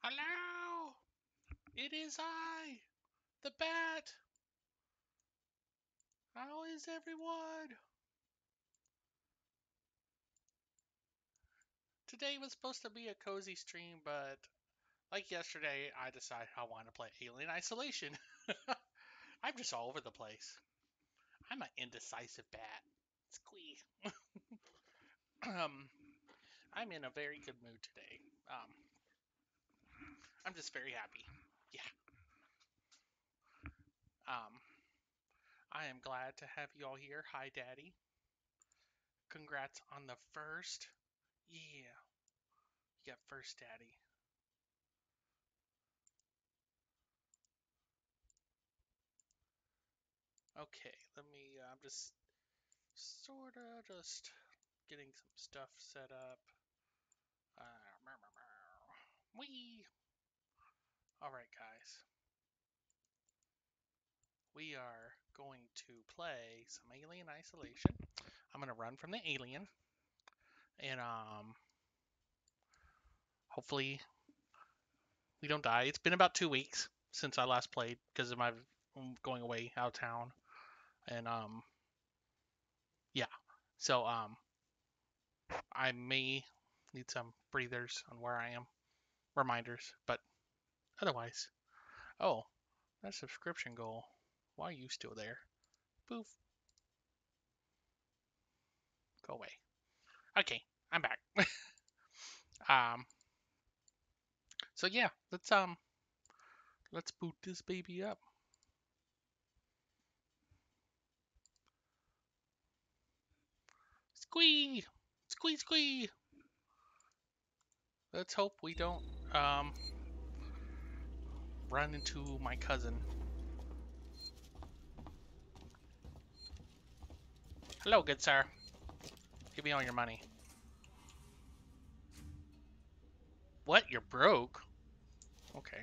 Hello! It is I, the Bat! How is everyone? Today was supposed to be a cozy stream, but like yesterday, I decided I want to play Alien Isolation. I'm just all over the place. I'm an indecisive bat. Squee. um, I'm in a very good mood today. I'm just very happy. Yeah. Um, I am glad to have you all here. Hi, Daddy. Congrats on the first. Yeah. You got first, Daddy. Okay, let me, I'm just sort of just getting some stuff set up. Wee! Alright, guys. We are going to play some Alien Isolation. I'm going to run from the alien. And, hopefully we don't die. It's been about 2 weeks since I last played because of my going away out of town. And, yeah. So, I may need some breathers on where I am. Reminders. But otherwise. Oh, that subscription goal. Why are you still there? Poof. Go away. Okay, I'm back. um. So yeah, let's boot this baby up. Squee, squee, squee. Let's hope we don't run into my cousin. Hello, good sir. Give me all your money. What? You're broke? Okay.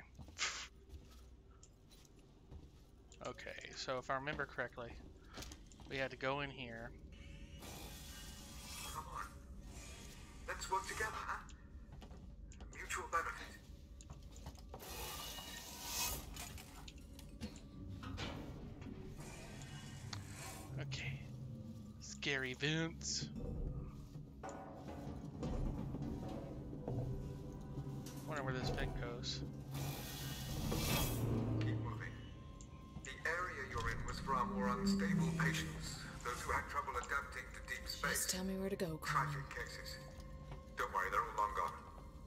Okay, so if I remember correctly, we had to go in here. Come on. Let's work together, huh? Mutual benefit. Okay. Scary Vince. Wonder where this vent goes. Keep moving. The area you're in was for our more unstable patients, those who had trouble adapting to deep space. Just tell me where to go, Connor. Tragic cases. Don't worry, they're all long gone.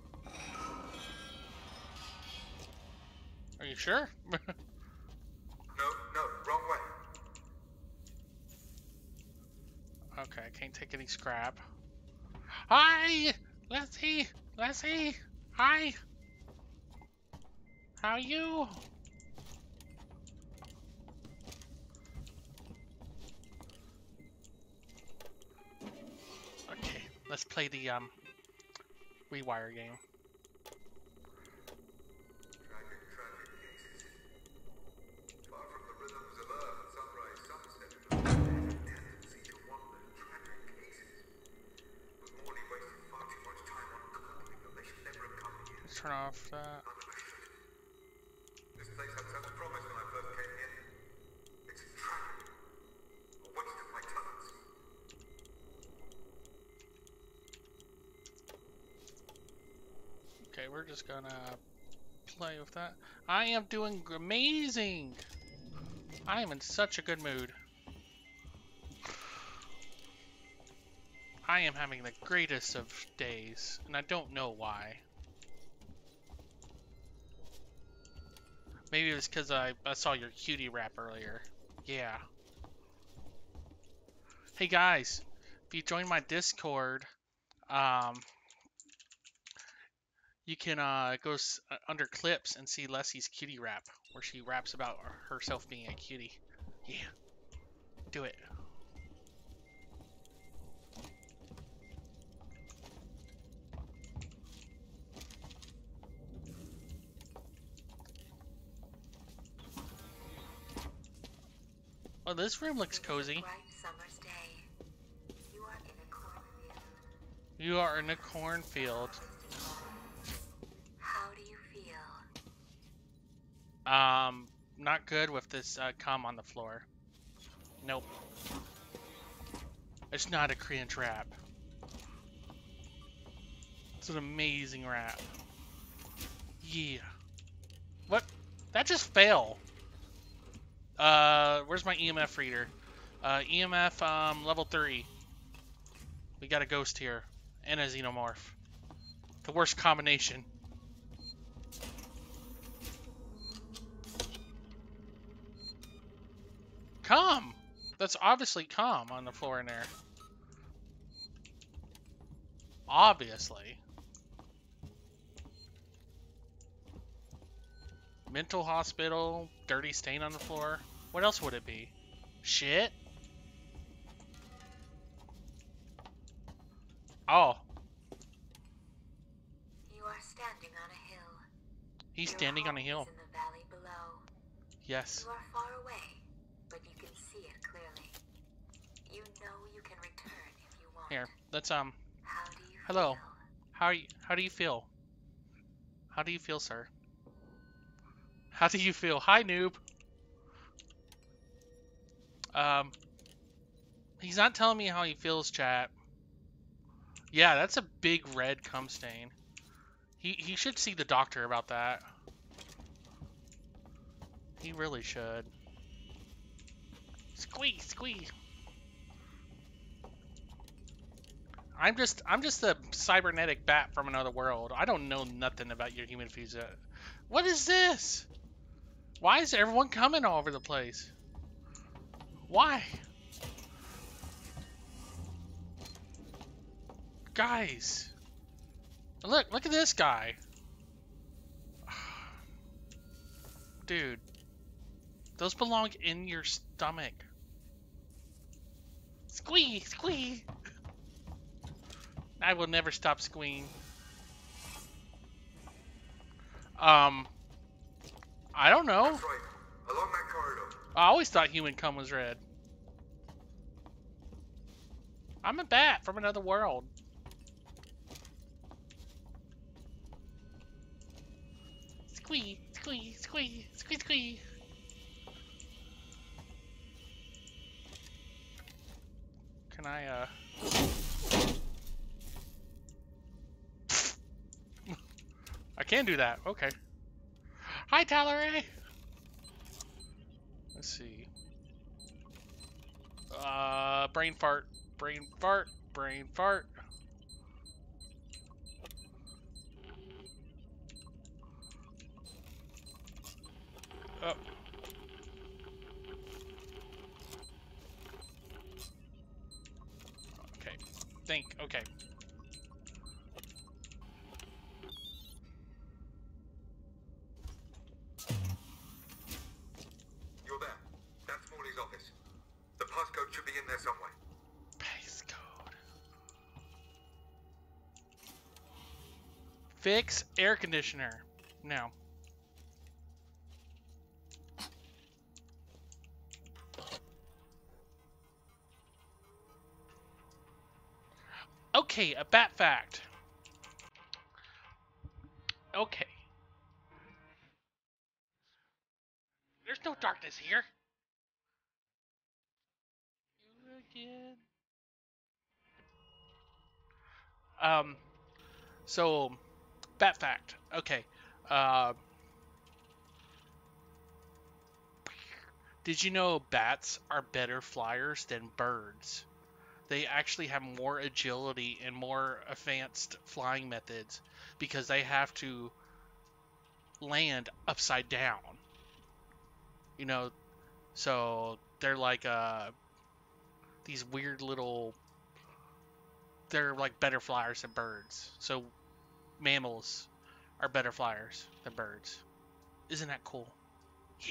Are you sure? No, wrong way. Okay, I can't take any scrap. Hi! Leslie! Hi! How are you? Okay, let's play the, rewire game. Tragic cases. Far from the rhythms of Earth, sunrise, sunset, there's a tendency to wander tragic cases. But Morley wasted far too much time on cooking that they should never have come here. Let's turn off that. This place had such promise when I first came in. It's a tragedy. A waste of my talents. Okay, we're just gonna play with that. I am doing amazing! I am in such a good mood. I am having the greatest of days, and I don't know why. Maybe it was because I saw your cutie rap earlier. Yeah. Hey guys, if you join my Discord, you can go under clips and see Leslie's cutie rap, where she raps about herself being a cutie. Yeah. Do it. Oh, this room looks cozy. You are in a cornfield. How do you feel? Not good with this cum on the floor. Nope. It's not a Korean trap. It's an amazing rap. Yeah. What? That just fell. Where's my EMF reader? EMF, level 3. We got a ghost here. And a Xenomorph. The worst combination. Cum! That's obviously cum on the floor in there. Obviously. Mental hospital, dirty stain on the floor. What else would it be? Shit? Oh. You are standing on a hill. He's Your standing on a home hill. is in the valley below. Yes. You are far away, but you can see it clearly. You know you can return if you want. Here, let's How do you hello. feel? How do you feel? How do you feel, sir? How do you feel? Hi, noob. He's not telling me how he feels, chat. Yeah, that's a big red cum stain. He should see the doctor about that. He really should. Squeeze, squeeze. I'm just a cybernetic bat from another world. I don't know nothing about your human fuse. What is this? Why is everyone coming all over the place? Why? Guys. Look at this guy. Dude. Those belong in your stomach. Squee, squee. I will never stop squeeing. I don't know. That's right. Along that corridor. I always thought human cum was red. I'm a bat from another world. Squee, squee, squee, squee, squee. Can I, I can do that. Okay. Hi, Talleray. Let's see. Brain fart. Brain fart. Brain fart. Oh. Okay. Think. Okay. You're there. That's Morley's office. The passcode should be in there somewhere. Pace code. Fix air conditioner. Now. Okay, a bat fact. Okay. There's no darkness here. You again. So, bat fact. Okay. Did you know bats are better flyers than birds? They actually have more agility and more advanced flying methods because they have to land upside down. You know, so they're like these weird little, they're like better flyers than birds. So mammals are better flyers than birds. Isn't that cool? Yeah.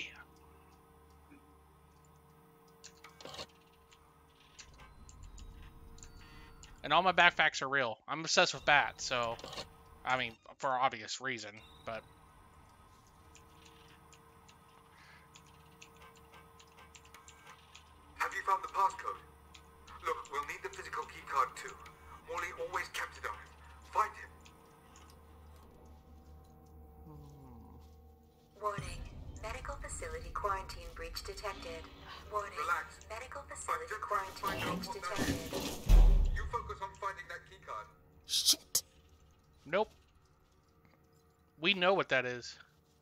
And all my back facts are real. I'm obsessed with bats, so I mean, for obvious reason, but Have you found the passcode? Look, we'll need the physical keycard too. Morley always kept it on him. Find him. Warning. quarantine breach detected. Warning. Relax. Medical I'm facility just trying to find quarantine out breach what that is. detected. You focus on finding that keycard. Shit. Nope. We know what that is.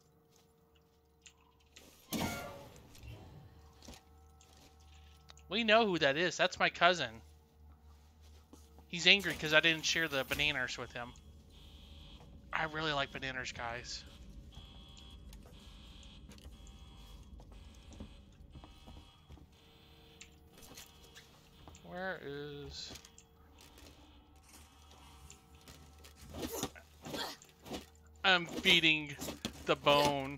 We know who that is. That's my cousin. He's angry because I didn't share the bananas with him. I really like bananas, guys. Where is... I'm beating the bone.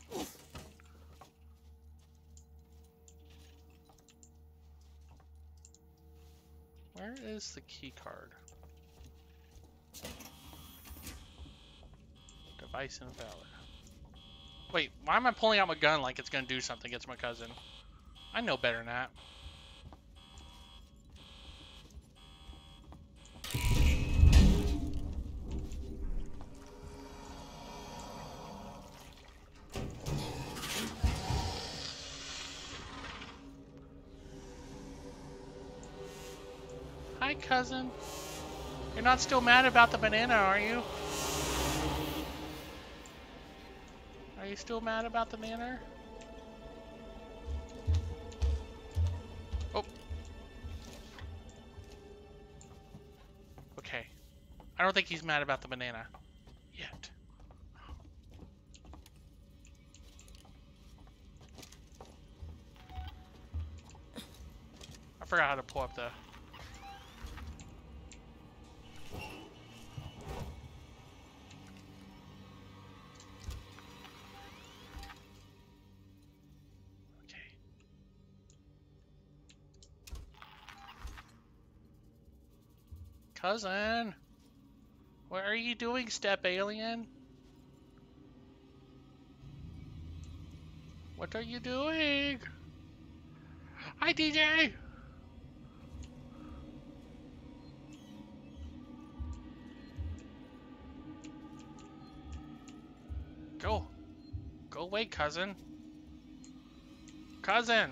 Where is the key card? Device invalid. Wait, why am I pulling out my gun like it's gonna do something against my cousin? I know better than that. Hi, cousin. You're not still mad about the banana, are you? Are you still mad about the banana? Oh. Okay. I don't think he's mad about the banana. Yet. I forgot how to pull up the... Cousin! What are you doing, step alien? What are you doing? Hi, DJ! Go. Go away, cousin. Cousin!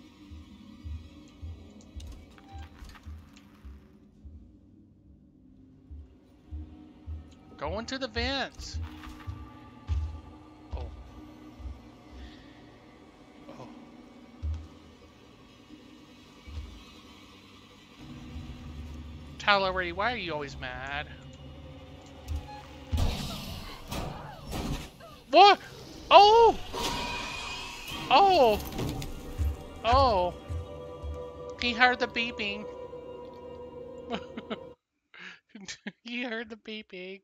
Go into the vents! Oh. Oh. Tallery, why are you always mad? What? Oh! Oh! Oh! He heard the beeping. He heard the beeping.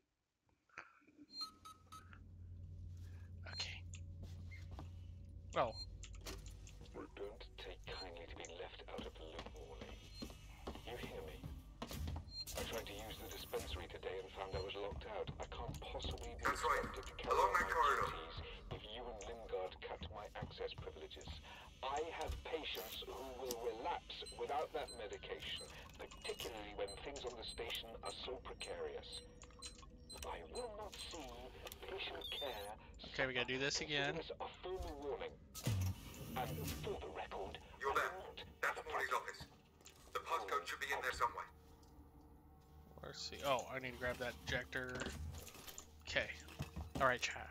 Okay. Oh. Don't take kindly to being left out of the loop, Wally. You hear me? I tried to use the dispensary today and found I was locked out. I can't possibly be That's right. expected to carry Along out that my corridor. duties if you and Lingard cut my access privileges. I have patients who will relapse without that medication, particularly when things on the station are so precarious. I will not see patient care. Okay, we gotta do this again. This a formal warning. And for the record, You're I there. will not That's have a Morley's fight. office. The passcode should be in there somewhere. Let's see. Oh, I need to grab that ejector. Okay. Alright, chat.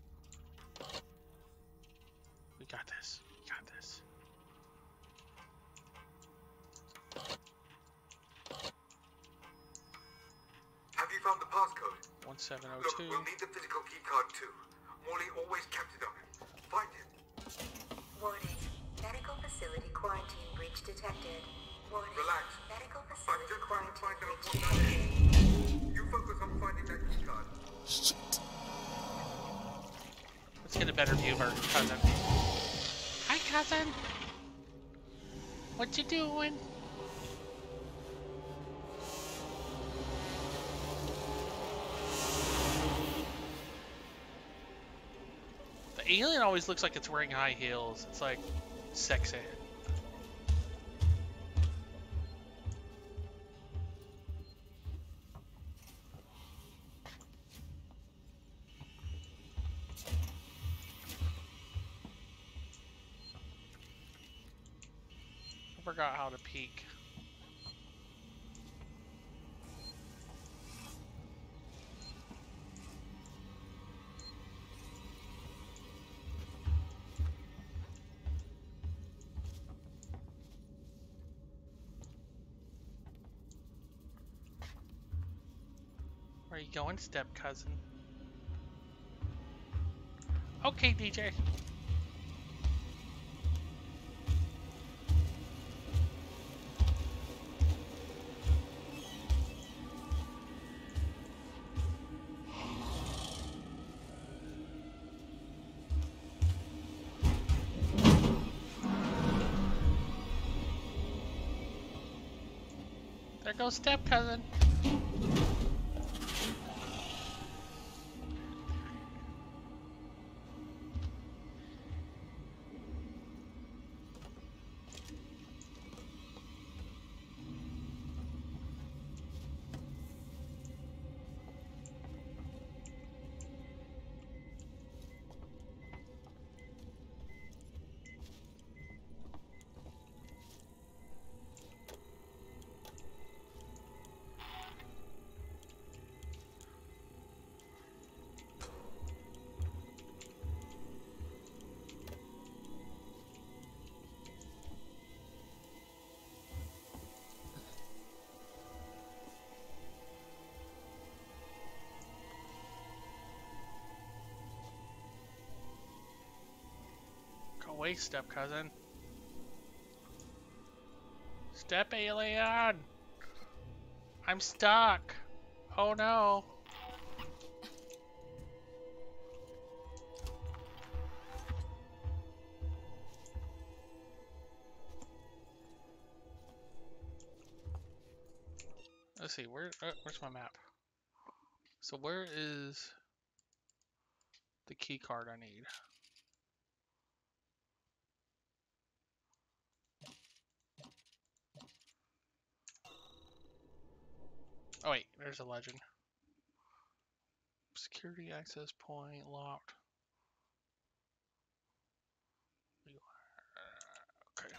We got this. We got this. Have you found the passcode? Look, 1702. we'll need the physical keycard too. Morley always kept it on him. Find it. Warning. Medical facility quarantine breach detected. Warning. Relax. Medical I'm facility just trying to find quarantine out breach what that detected. is. You focus on finding that keycard. Shit. Let's get a better view of our cousin. Hi, cousin. What you doing? The alien always looks like it's wearing high heels. It's like sexy. forgot how to peek. Where are you going, step cousin? Okay, DJ. There goes step cousin. Go away, step cousin. Step alien! I'm stuck! Oh no! Let's see, where's my map? So where is the key card I need? Oh wait, there's a legend. Security access point locked. Okay.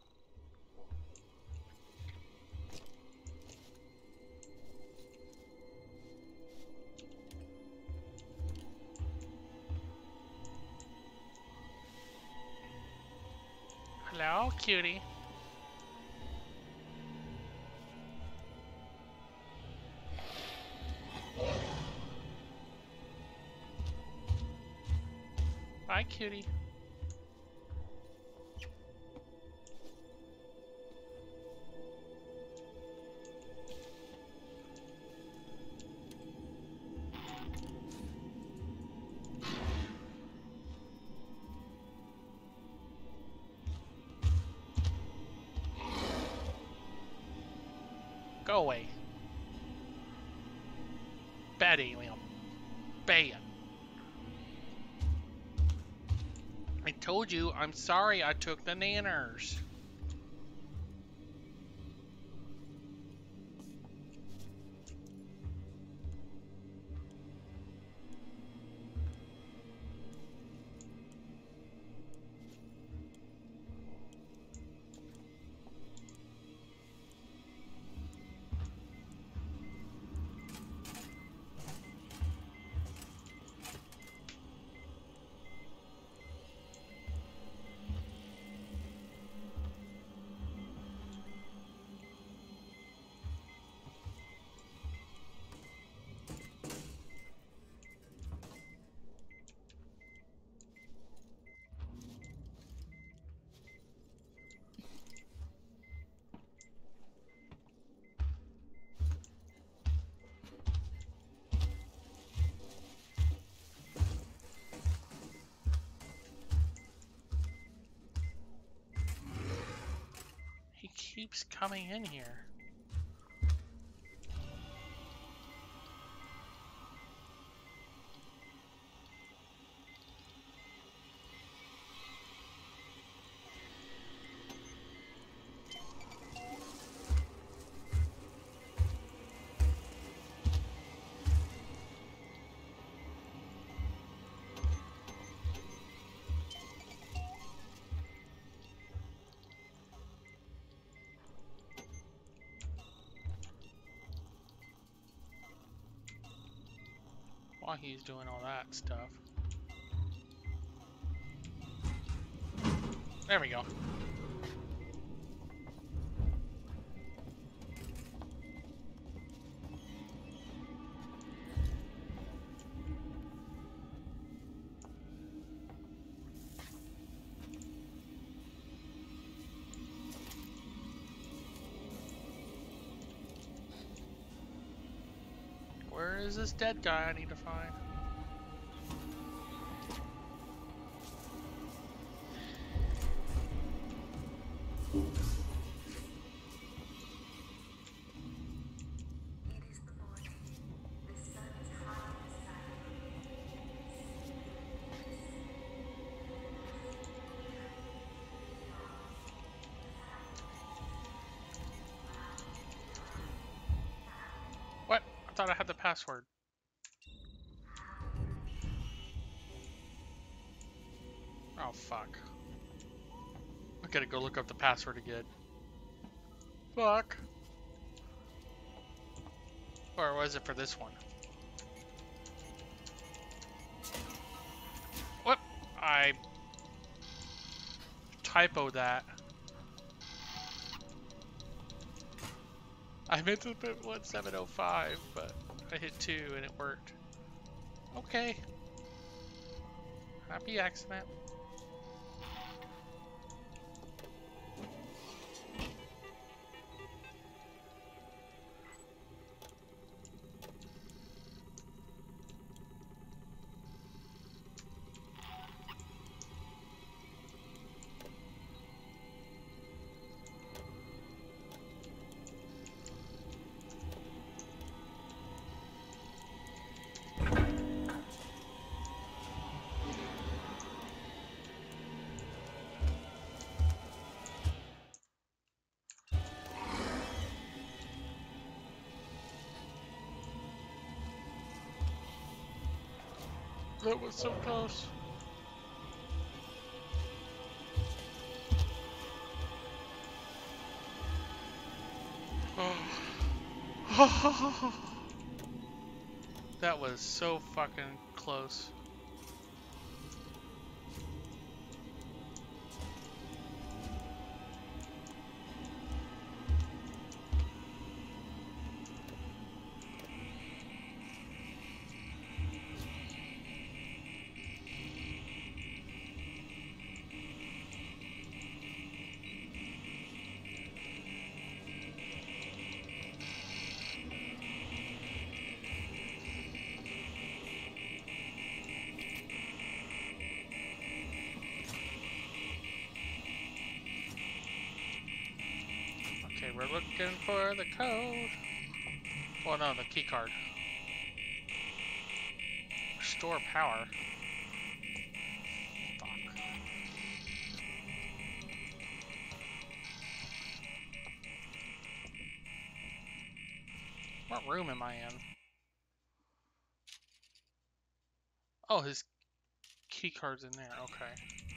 Hello, cutie. Bye, cutie. Go away. Bad alien. Bad. I told you, I'm sorry I took the nanners. He keeps coming in here. while he's doing all that stuff. There we go. Where is this dead guy I need to find? It is the morning. The sun is high in the sky. What? I thought I had the password. Oh, fuck. I gotta go look up the password again. Fuck. Or was it for this one? What? I typoed that. I meant to put 1705, but I hit 2 and it worked. Okay. Happy accident. That was so close. Oh. That was so fucking close. Okay, we're looking for the code. Well, no, the key card. Restore power. Fuck. What room am I in? Oh, his key card's in there. Okay.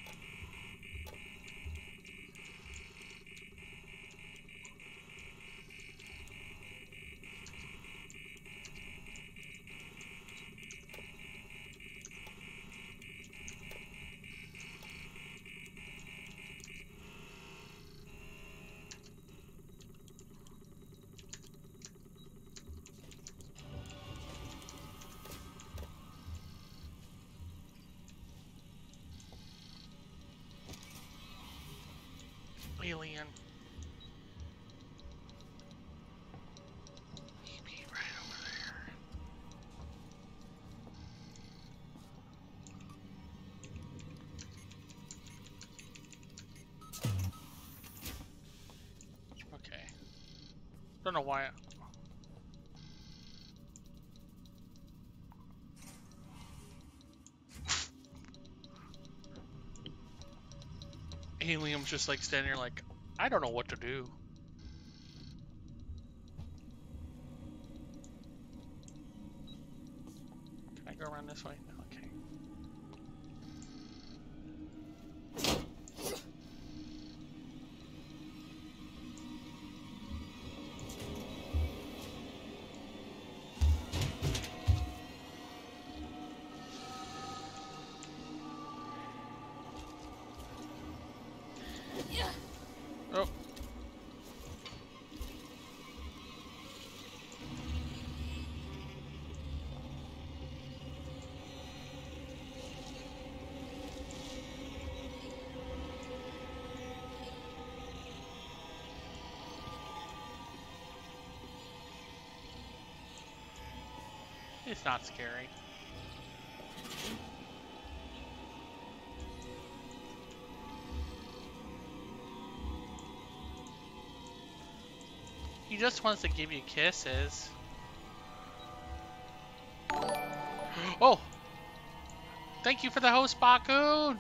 Alien. He'd be right over there. Okay. Don't know why. Alien's just like standing there like, I don't know what to do. Can I go around this way? Okay. It's not scary. He just wants to give you kisses. Oh! Thank you for the host, Bakun!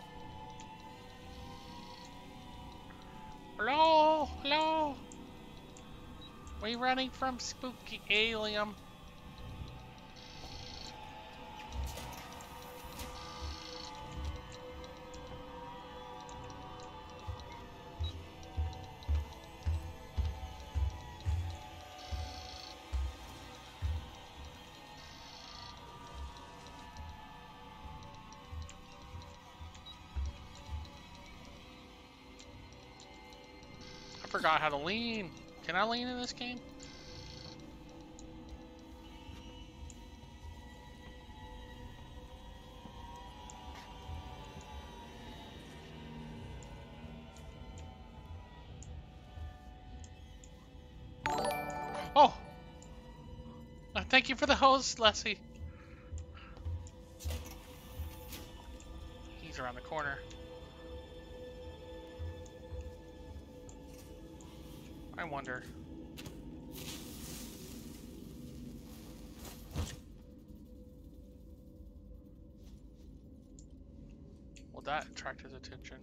Hello? Hello? We running from spooky alien. I forgot how to lean. Can I lean in this game? Oh! Thank you for the host, Leslie. He's around the corner. I wonder. Will that attract his attention?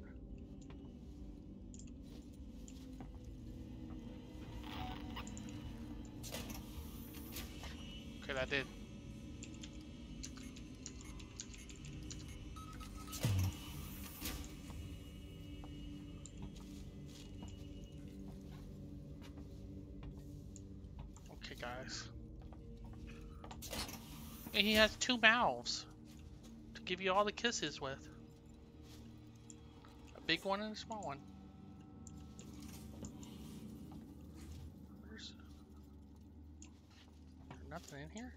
Okay, that did. Okay, guys. And he has 2 mouths to give you all the kisses with. A big one and a small one. There's nothing in here?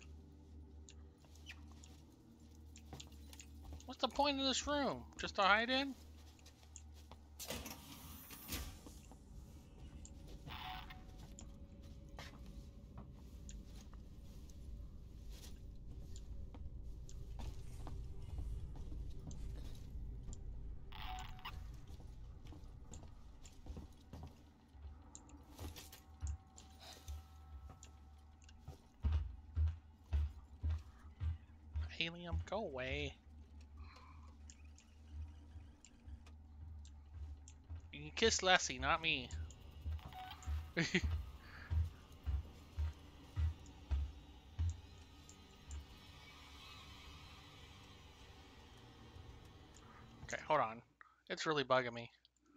What's the point of this room? Just to hide in? Helium, go away. You can kiss Leslie, not me. Okay, hold on. It's really bugging me.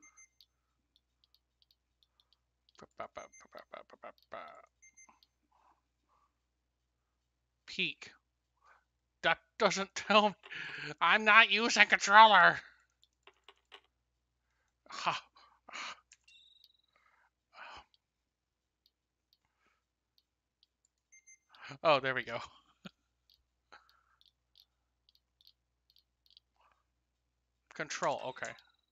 Peek. That doesn't tell me. I'm not using controller. Oh, there we go. Control, okay.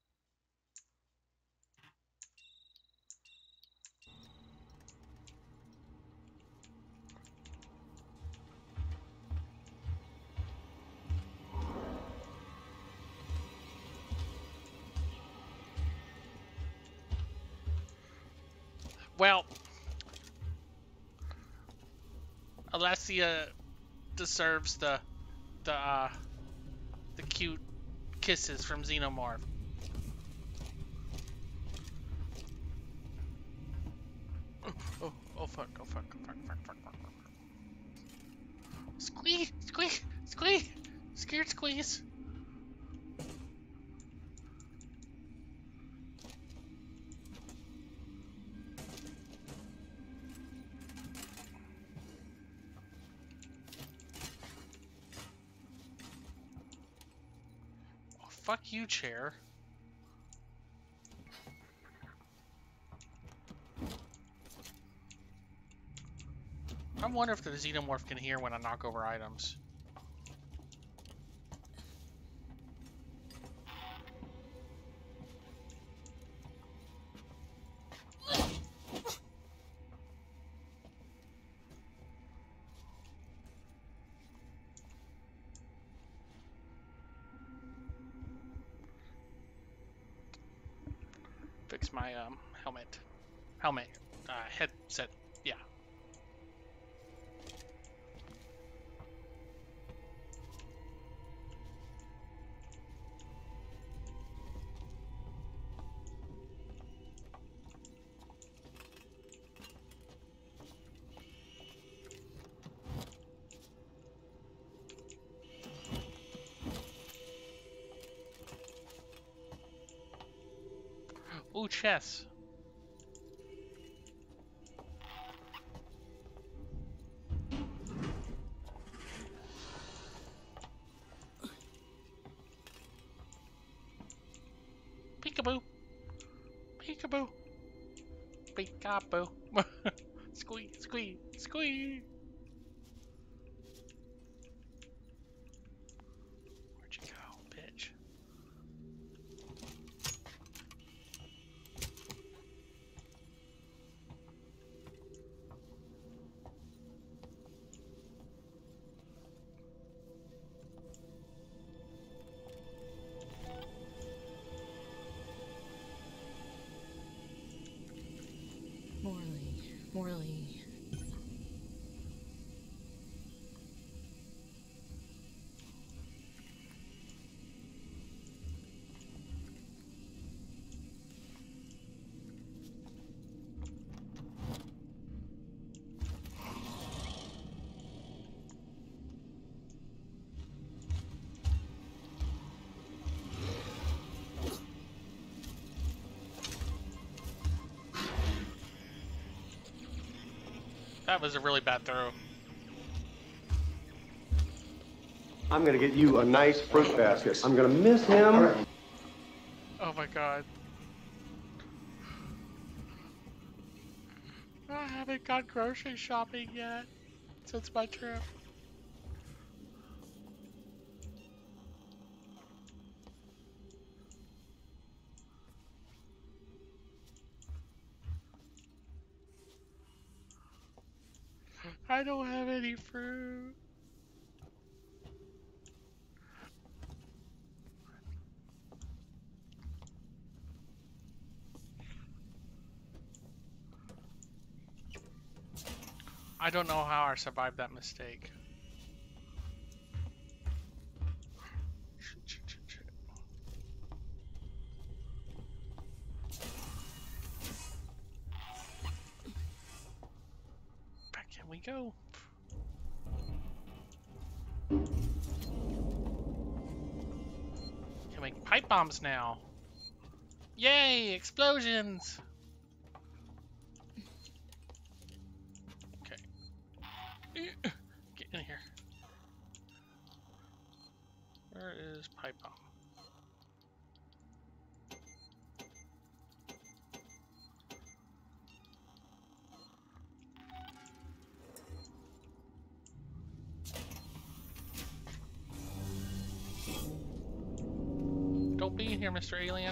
Well, Alessia deserves the cute kisses from Xenomorph. Oh fuck, oh fuck, oh fuck, fuck, fuck, fuck, fuck. Squeeze, squeeze, squeeze, scared squeeze. Oh, fuck you, chair. I wonder if the Xenomorph can hear when I knock over items. fix my helmet, headset. Yeah. Ooh, chess. Peekaboo. Peekaboo. Peekaboo. Squee, squee, squee. Where'd you go, bitch? Morley. That was a really bad throw. I'm gonna get you a nice fruit basket. I'm gonna miss him. Oh my god. I haven't gone grocery shopping yet since my trip. I don't have any fruit. I don't know how I survived that mistake. Back in we go. Can make pipe bombs now. Yay! Explosions! Okay. Get in here. Where is pipe bomb? Don't be in here, Mr. Alien.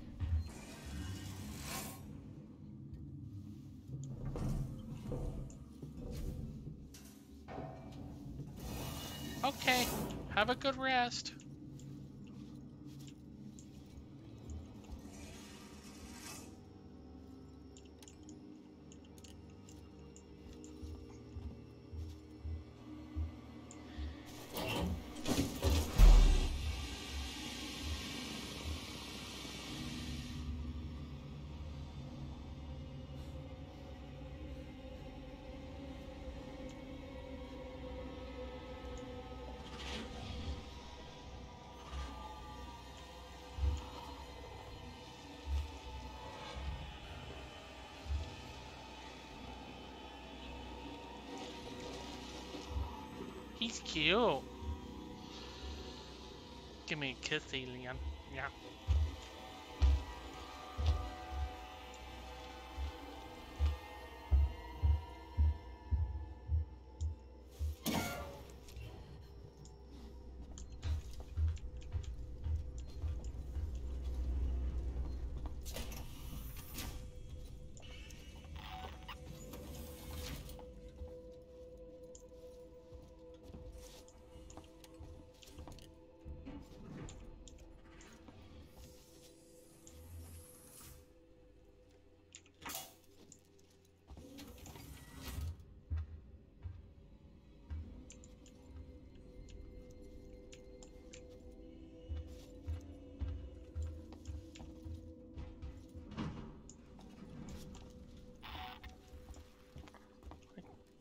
Okay, have a good rest. He's cute. Give me a kiss, alien. Yeah.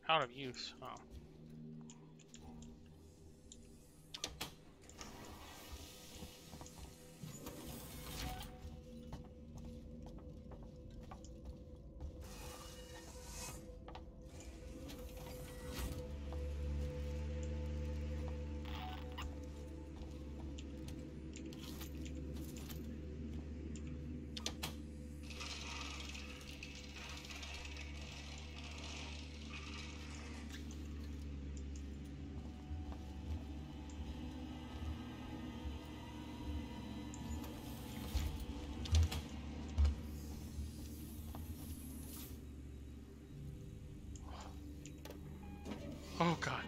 Out of use. Oh. Oh god.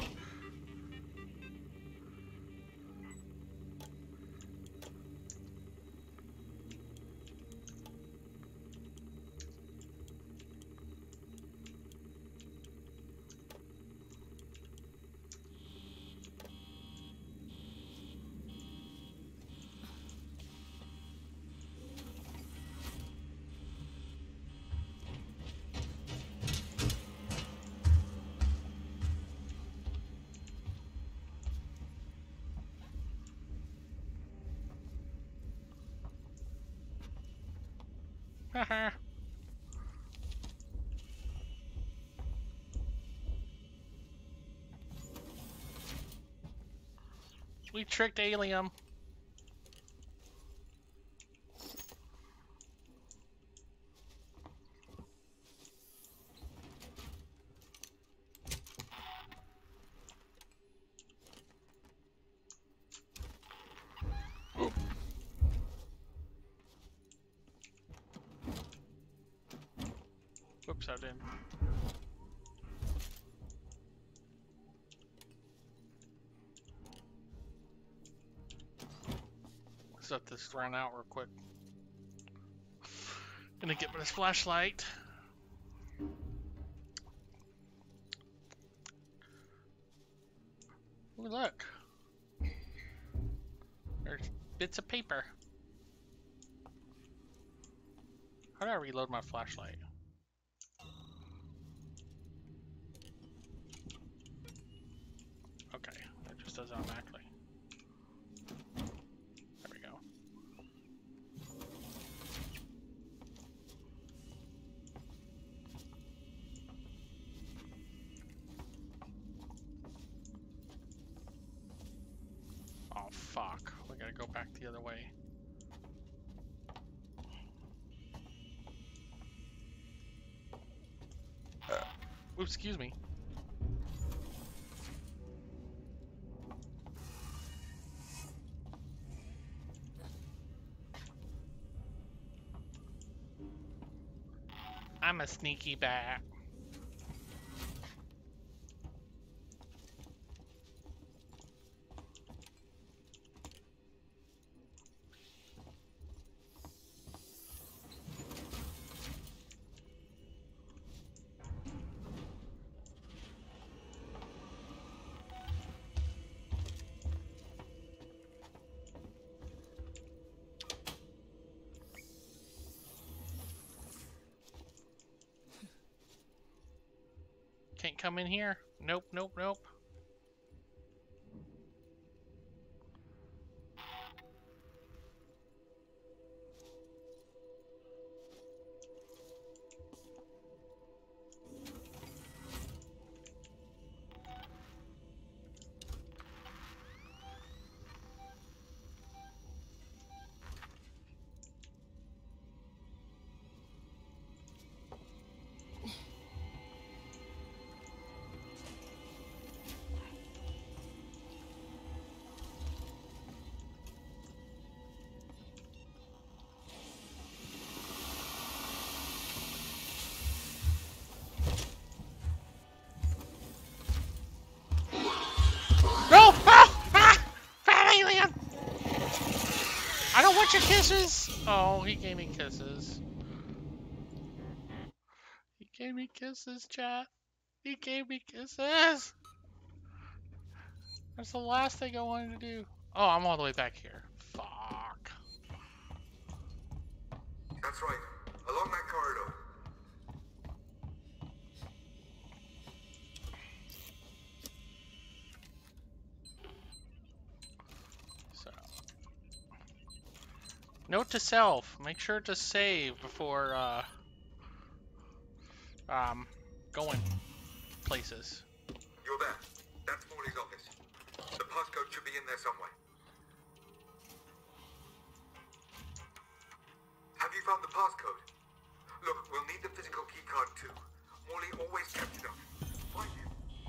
Haha. We tricked Alien. Whoops, I didn't. Let's let this run out real quick. Gonna get this flashlight. Ooh, look. There's bits of paper. How do I reload my flashlight? Okay, that just does automatically. There we go. Oh fuck, we gotta go back the other way. Oops, excuse me. I'm a sneaky bat. Can't come in here. Nope, nope, nope. No! Ah! Ah! Fat alien! I don't want your kisses! Oh, he gave me kisses. He gave me kisses, chat. He gave me kisses! That's the last thing I wanted to do. Oh, I'm all the way back here. Fuck. That's right. Along that corridor. Note to self: make sure to save before going places. You're there. That's Morley's office. The passcode should be in there somewhere. Have you found the passcode? Look, we'll need the physical keycard too. Morley always kept it up. Find him.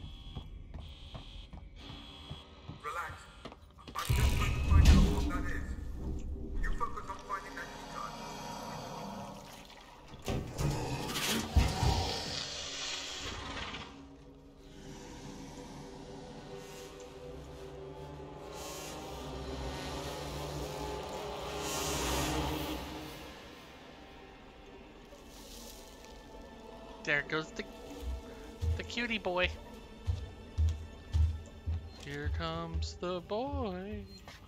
Relax. I'm just trying to find out what that is. You focus on finding that keycard. There goes the cutie boy. Here comes the boy.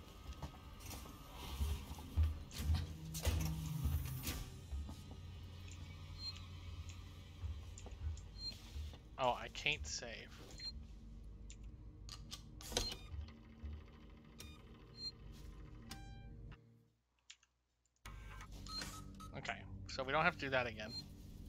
Oh, I can't save. Okay, so we don't have to do that again.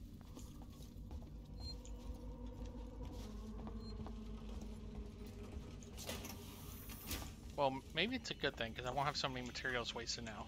Well, maybe it's a good thing, because I won't have so many materials wasted now.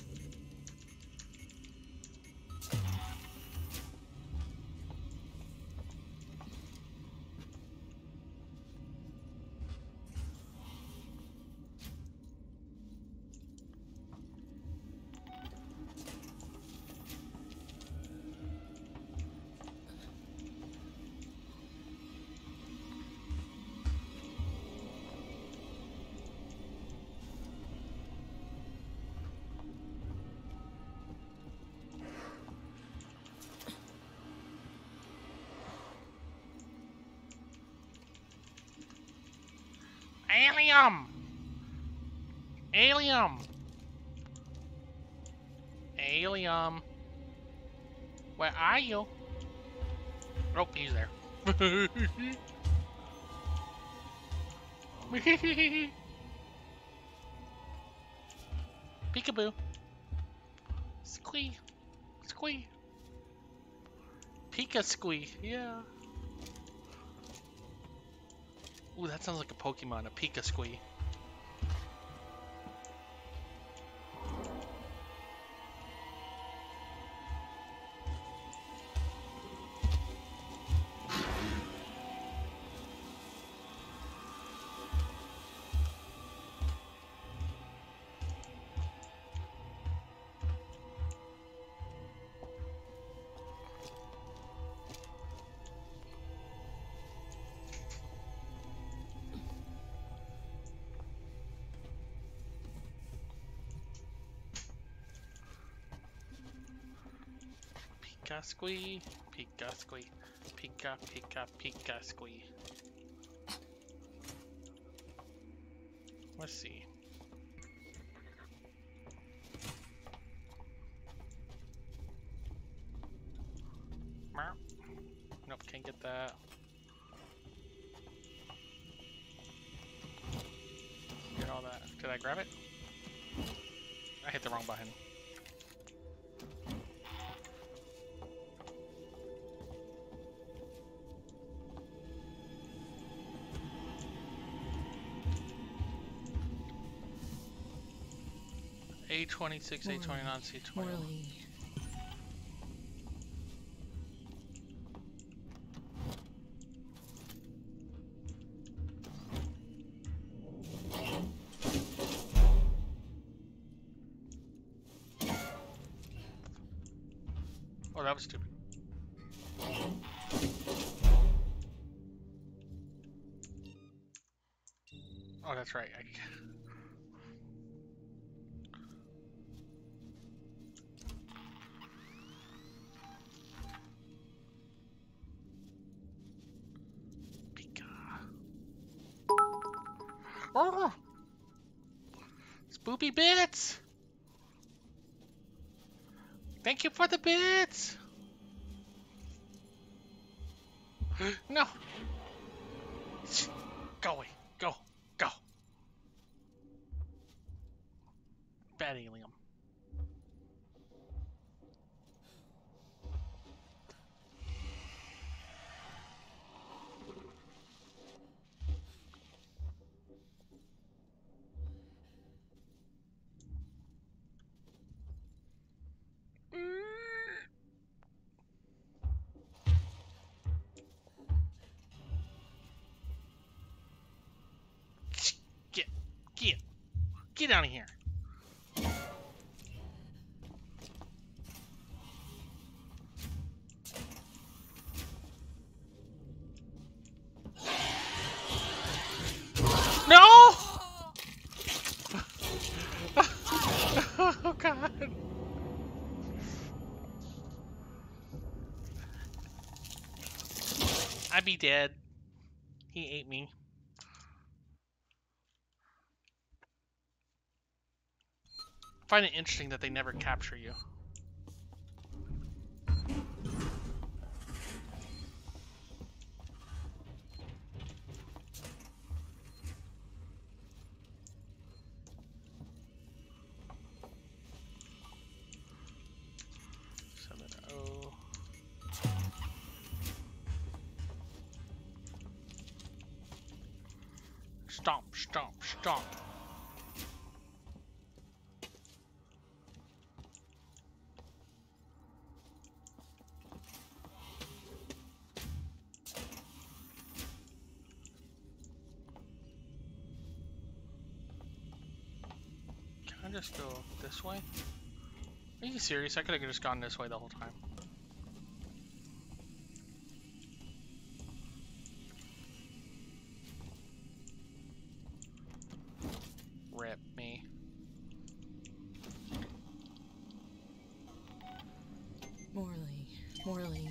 Alien! Alien! Alien! Where are you? Oh, he's there. Peekaboo. Squee. Squee. Pika squee. Yeah. Ooh, that sounds like a Pokemon, a Pika squee. Pika squee, Pika squee, Pika Pika Pika squee. Let's see. Meow. Nope, can't get that. Get all that. Did I grab it? I hit the wrong button. A26, A29, C21. Morley. Oh, that was stupid. Oh, that's right. Pika. Oh! Spoopy bits! Thank you for the bits! No! Go away. Go. Go. Bad alien. see down here? No! Oh god. I'd be dead. He ate me. I find it interesting that they never capture you. Stomp, stomp, stomp. Can I just go this way? Are you serious? I could have just gone this way the whole time. Rip me. Morley.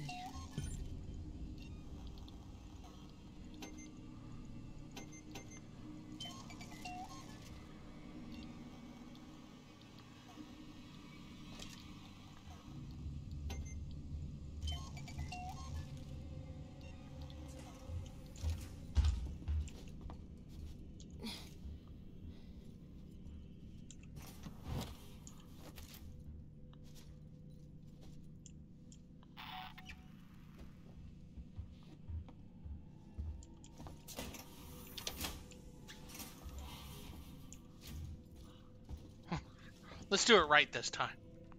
Let's do it right this time.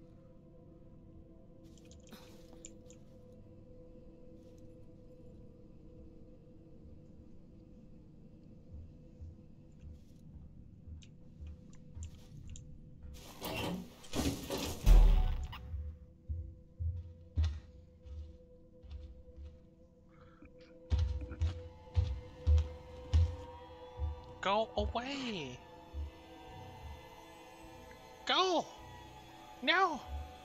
Go away. Go. No.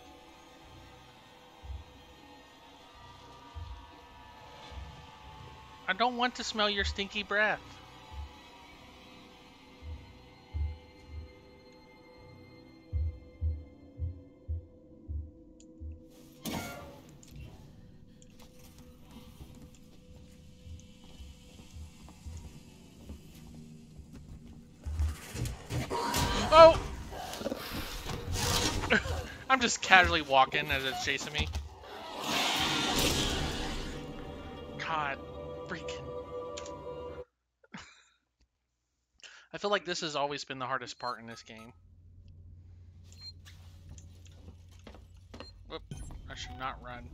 I don't want to smell your stinky breath. Oh! I'm just casually walking as it's chasing me. God, freaking. I feel like this has always been the hardest part in this game. Whoop, I should not run.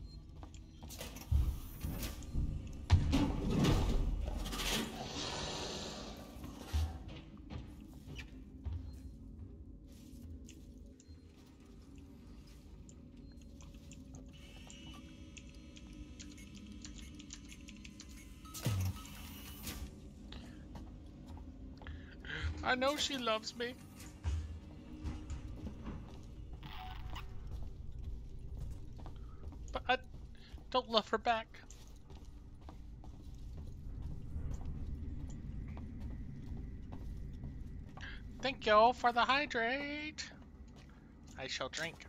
I know she loves me. But I don't love her back. Thank you for the hydrate. I shall drink.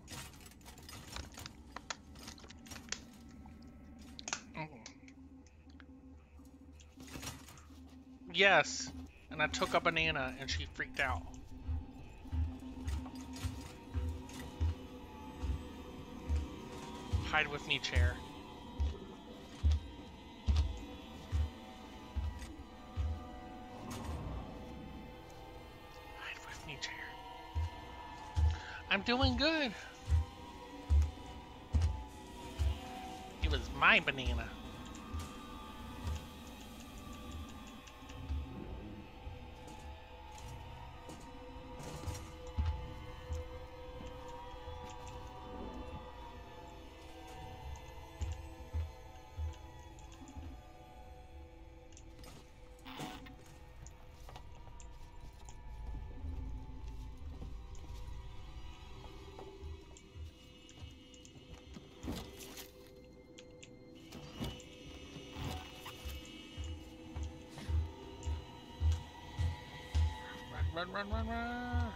Yes, and I took a banana and she freaked out. Hide with me, chair. Hide with me, chair. I'm doing good. It was my banana. Run, run, run, run!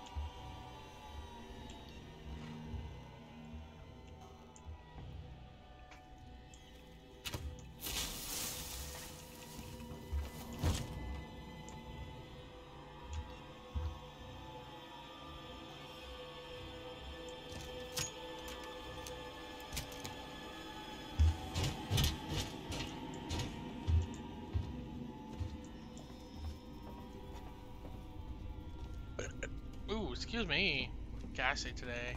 Ooh, excuse me. Gassy today.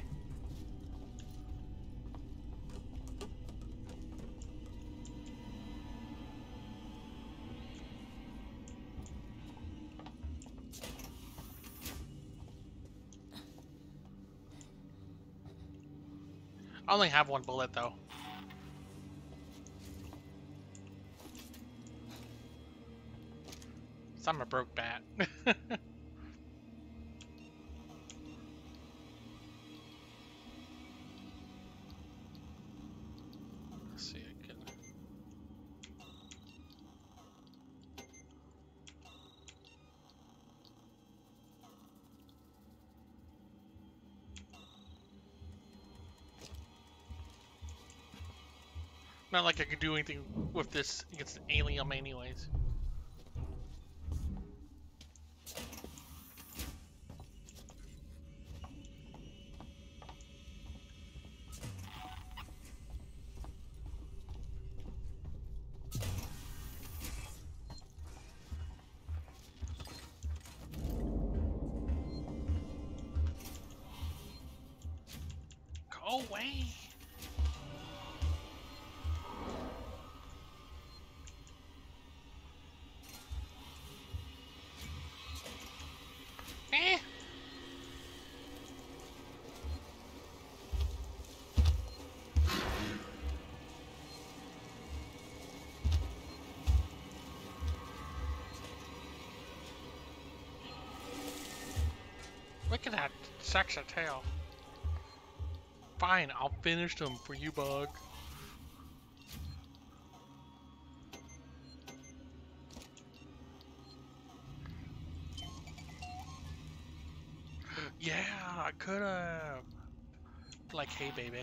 I only have one bullet though. So I'm a broke bat. Let's see, I can. Not like I could do anything with this against an alien anyways. Go away! Eh! Look at that sexy tail. Fine, I'll finish them for you, Bug. Yeah, I could've. Like, hey, baby.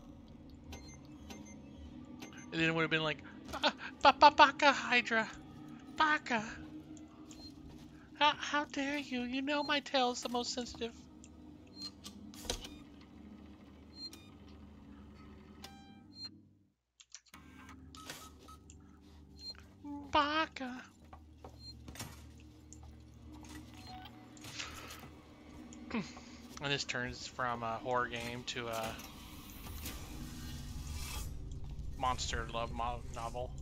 And then it would have been like, Baka Hydra, Baka. How dare you? You know my tail is the most sensitive. Baka. And this turns from a horror game to a monster love novel.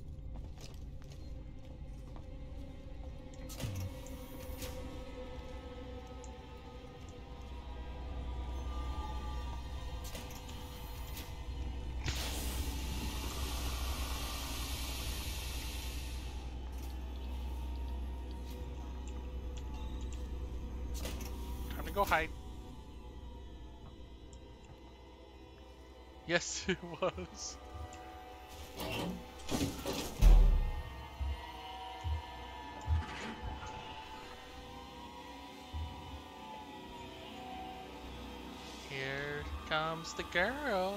Time to go hide. Yes, it was. Here comes the girl.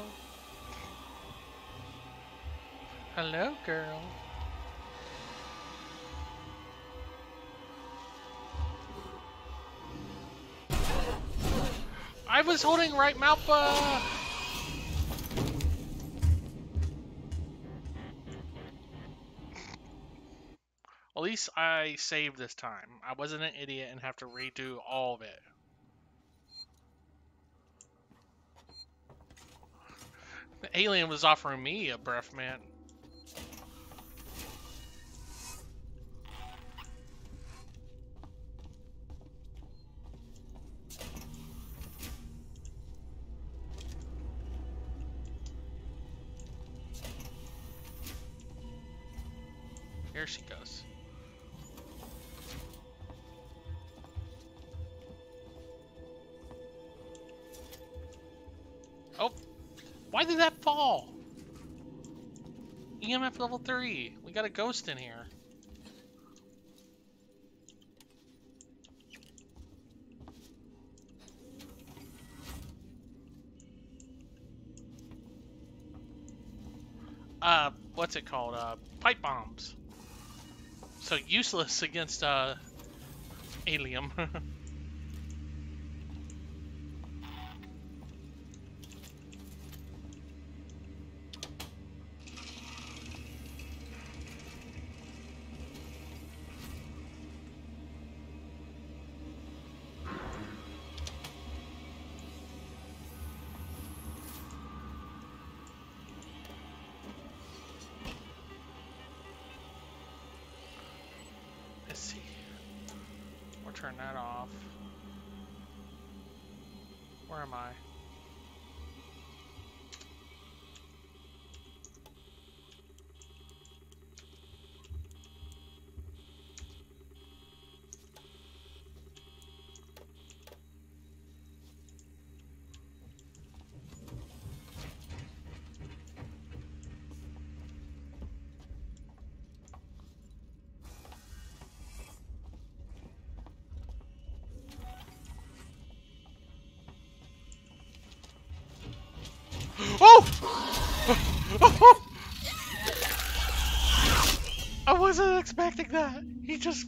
Hello, girl. I was holding right mouse. At least I saved this time. I wasn't an idiot and have to redo all of it. The alien was offering me a breath, man. Here she goes. Oh, why did that fall? EMF level 3. We got a ghost in here. what's it called? Pipe bombs. So useless against alien. Let's see. We'll turn that off. Where am I? Oh! I wasn't expecting that. He just.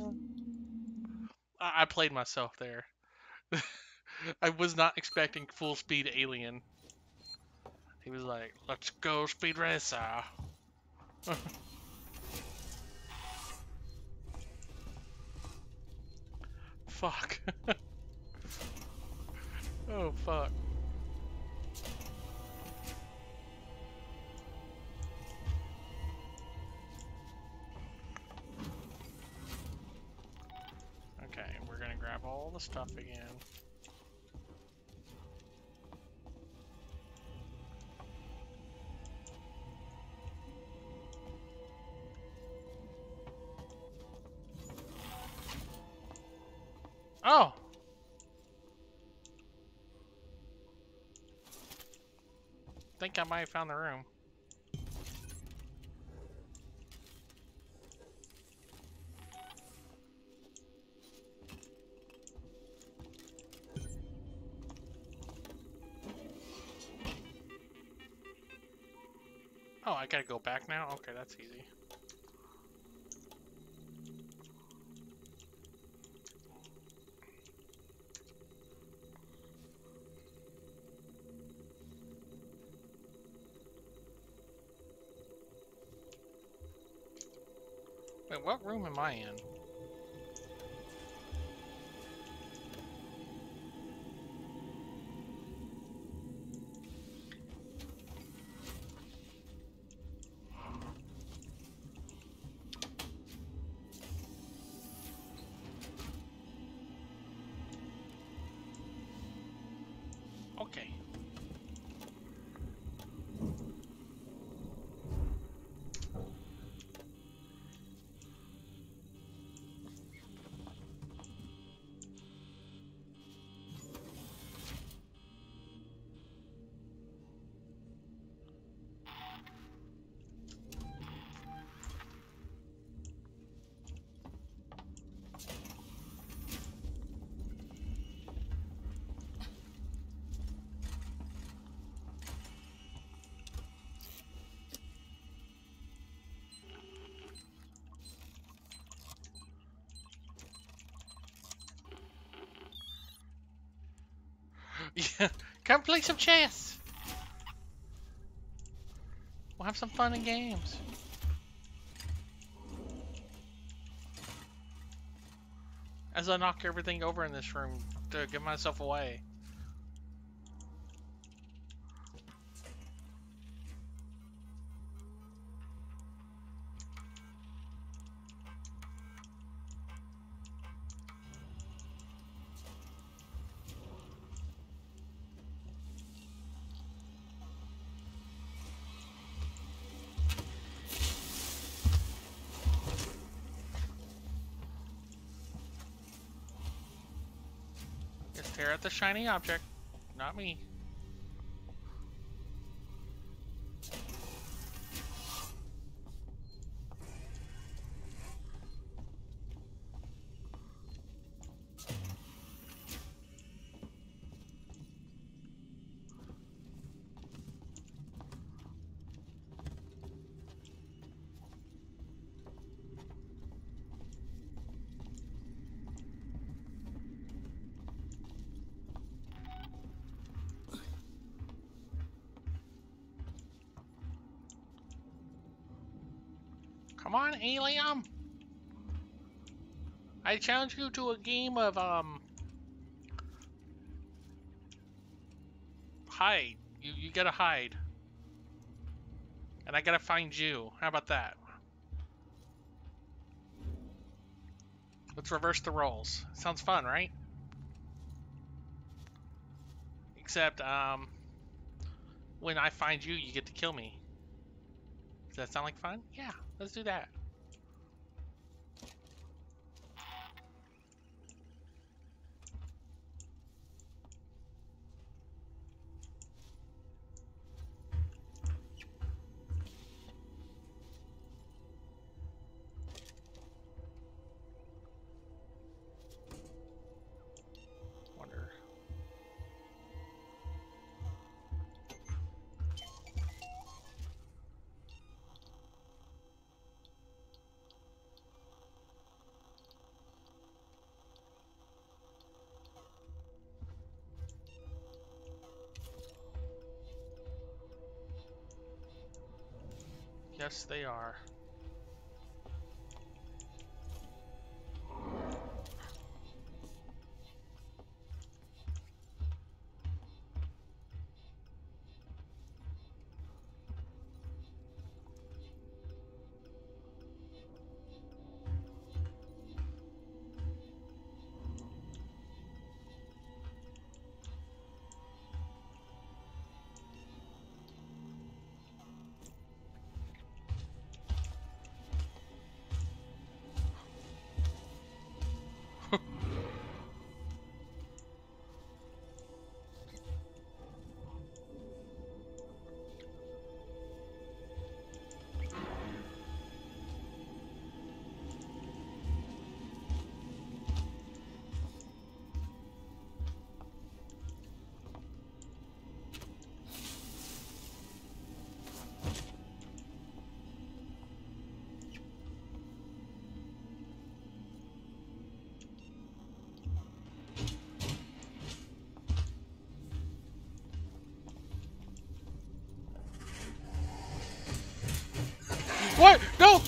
I played myself there. I was not expecting full speed alien. He was like, "Let's go, speed racer." Fuck. Oh fuck. Okay, we're gonna grab all the stuff again. Oh! Think I might have found the room. Oh, I gotta go back now? Okay, that's easy. Wait, what room am I in? Okay. Yeah, come play some chess. We'll have some fun and games. As I knock everything over in this room to give myself away. Just stare at the shiny object, not me. Come on, alien! I challenge you to a game of, hide. You gotta hide. And I gotta find you. How about that? Let's reverse the roles. Sounds fun, right? Except, when I find you, you get to kill me. Does that sound like fun? Yeah, let's do that. Wonder. Yes, they are. What? No!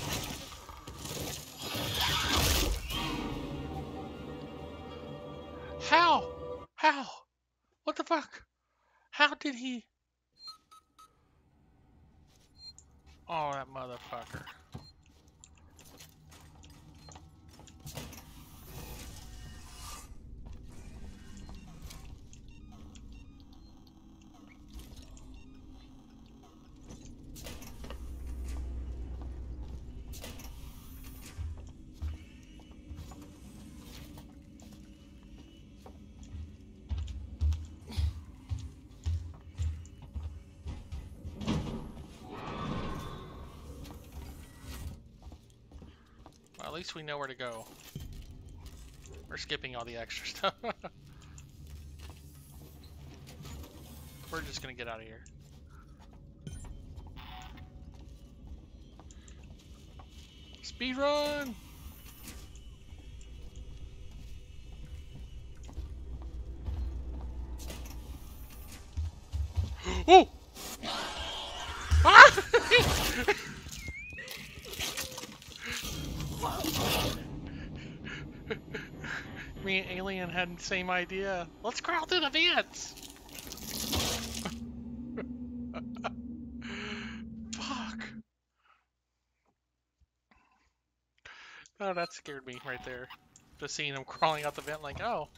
How? How? What the fuck? How did he? Oh, that motherfucker. Well, at least we know where to go. We're skipping all the extra stuff. We're just gonna get out of here. Speed run! Oh! Ah! Me and Alien had the same idea. Let's crawl through the vents! Fuck! Oh, that scared me right there. Just seeing him crawling out the vent like, oh.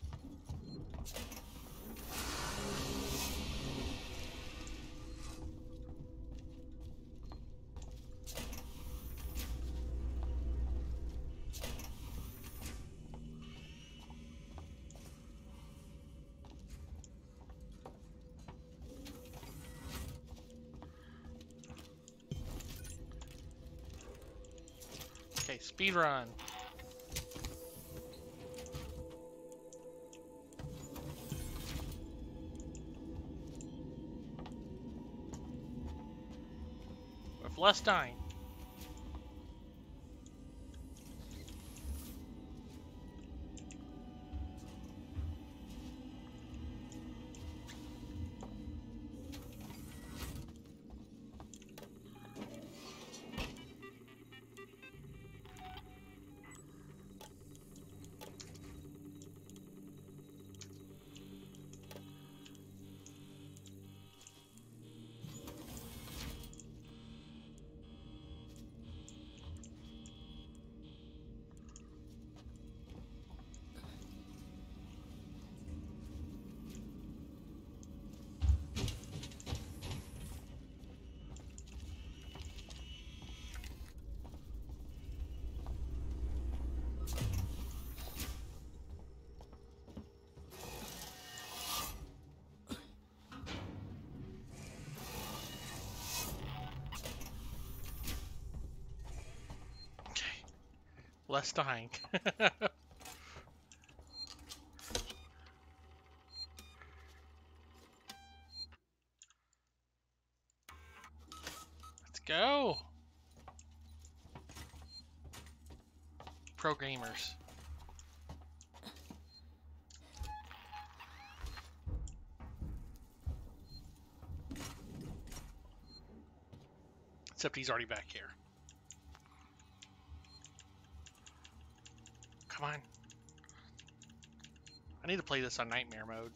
Okay, speed run. With less dying. Less dying. Let's go. Pro gamers. Except he's already back here. Come on. I need to play this on nightmare mode.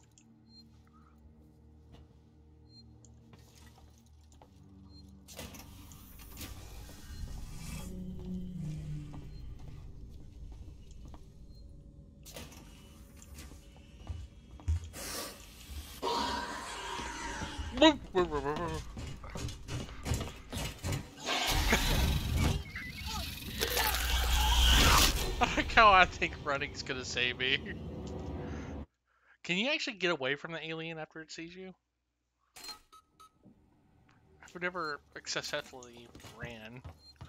I like how I think running's gonna save me. Can you actually get away from the alien after it sees you? I've never successfully ran.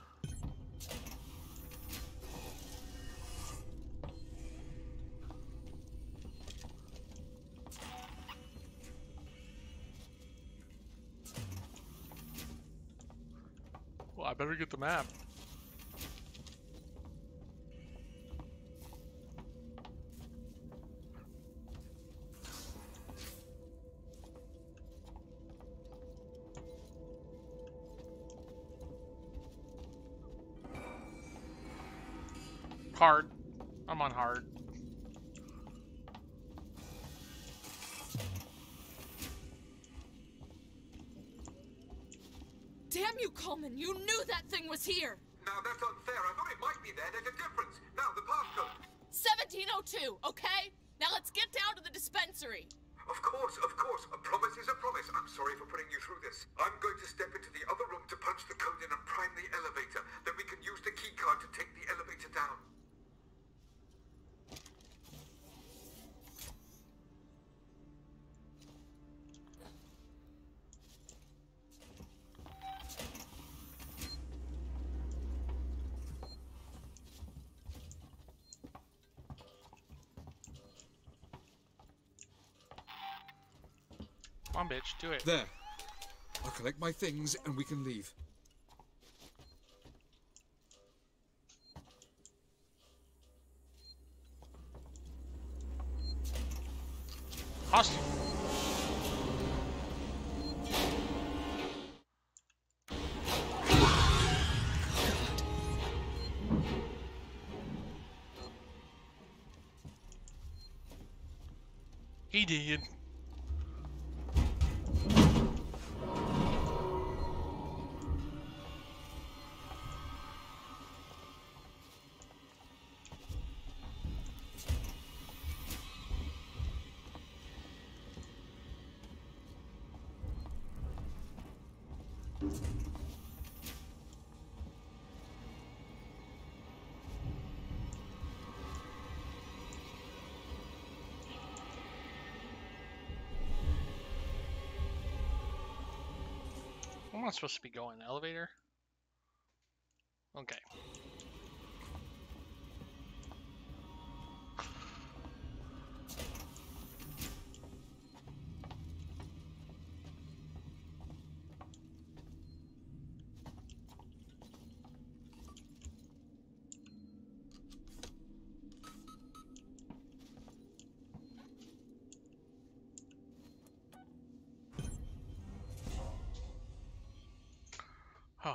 Well, I better get the map. Hard. I'm on hard. Damn you, Coleman! You knew that thing was here! Now that's unfair. I thought it might be there. There's a difference. Now, the passcode. 1702, okay? Now let's get down to the dispensary. Of course, of course. A promise is a promise. I'm sorry for putting you through this. I'm going to step into the other room to punch the code in and prime the elevator. Then we can use the key card to take the elevator down. Come on, bitch, do it. There. I'll collect my things and we can leave. Hostile. He did. Where am I supposed to be going? Elevator? Okay. Oh.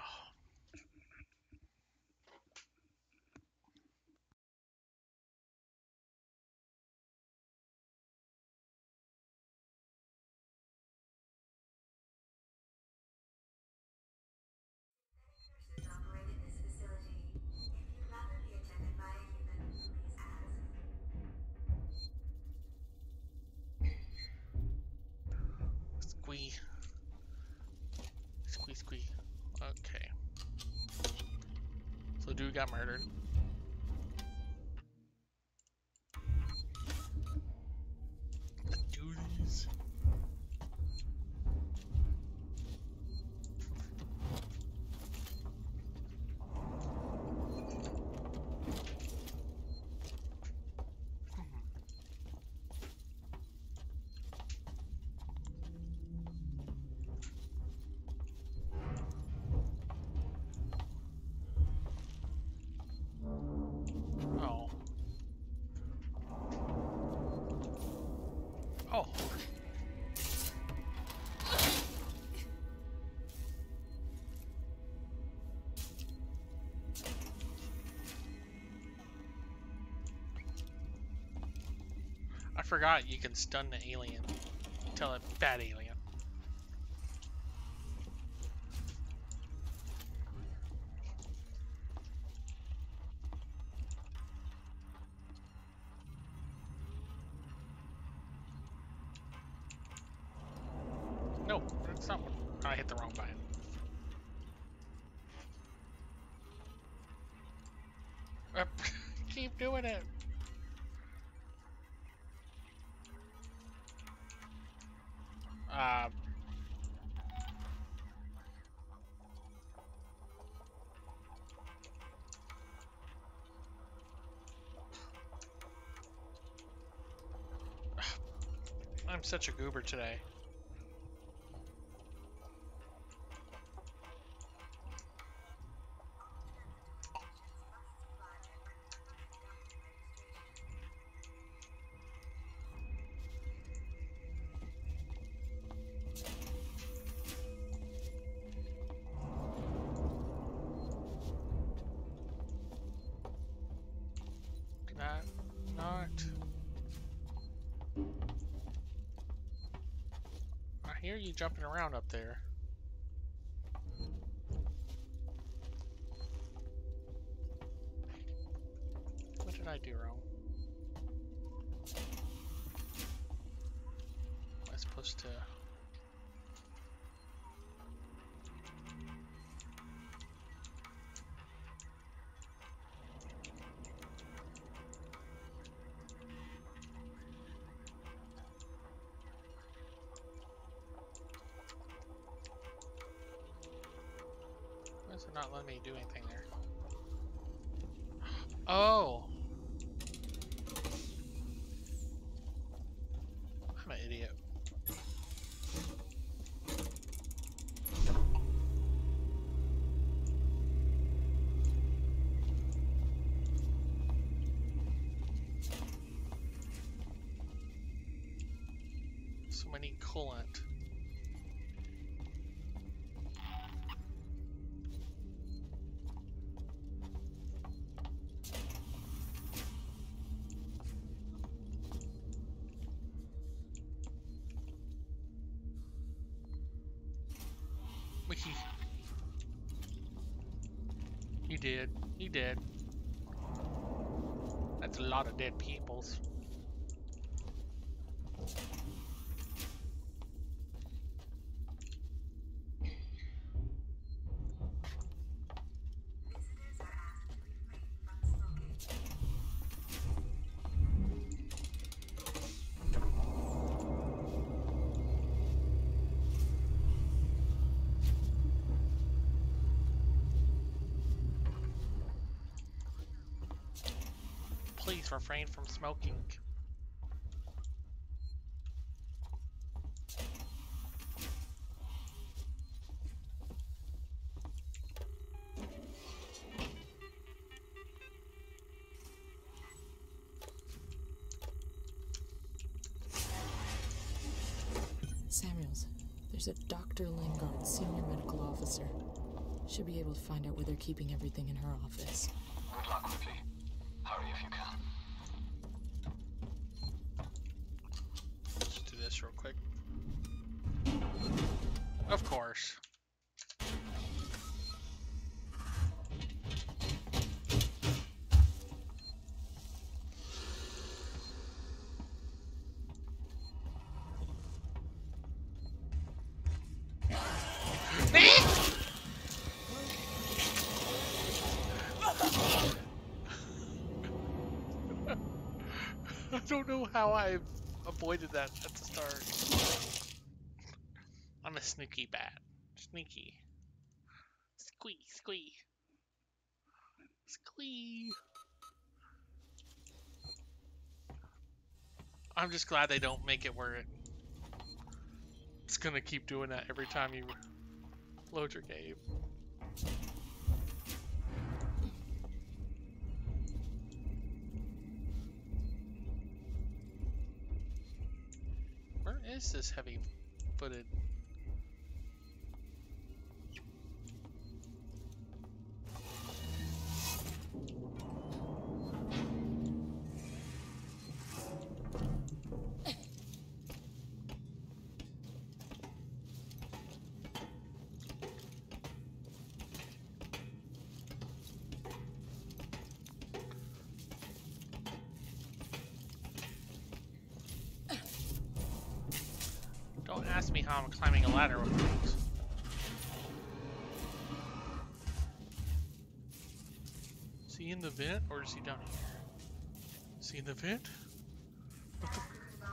Nurses operate in this facility. If you'd rather be attended by a human, please ask. Squee. Squee, squee. Okay. So dude got murdered. Duties. forgot you can stun the alien. Tell it bad alien. No, that's not what I hit the wrong button. Keep doing it. Uh, I'm such a goober today. Can I not? I hear you jumping around up there. What did I do wrong? Am I supposed to? Why is it not letting me do anything there? Oh! I'm an idiot. So many coolant. Wiki. You did. You did. That's a lot of dead peoples. Visitors are asked to refrain from smoking. Please refrain from smoking. Samuels, there's a Dr. Lingard, senior medical officer. Should be able to find out where they're keeping everything in her office. Good luck, quickly. Hurry if you can. Let's do this real quick. Of course. I don't know how I avoided that at the start. I'm a sneaky bat. Sneaky. Squee, squee. Squee. I'm just glad they don't make it where it's gonna keep doing that every time you load your game. Where is this heavy-footed? me how I'm climbing a ladder with things. Is he in the vent or is he down here? Is he in the vent? What the?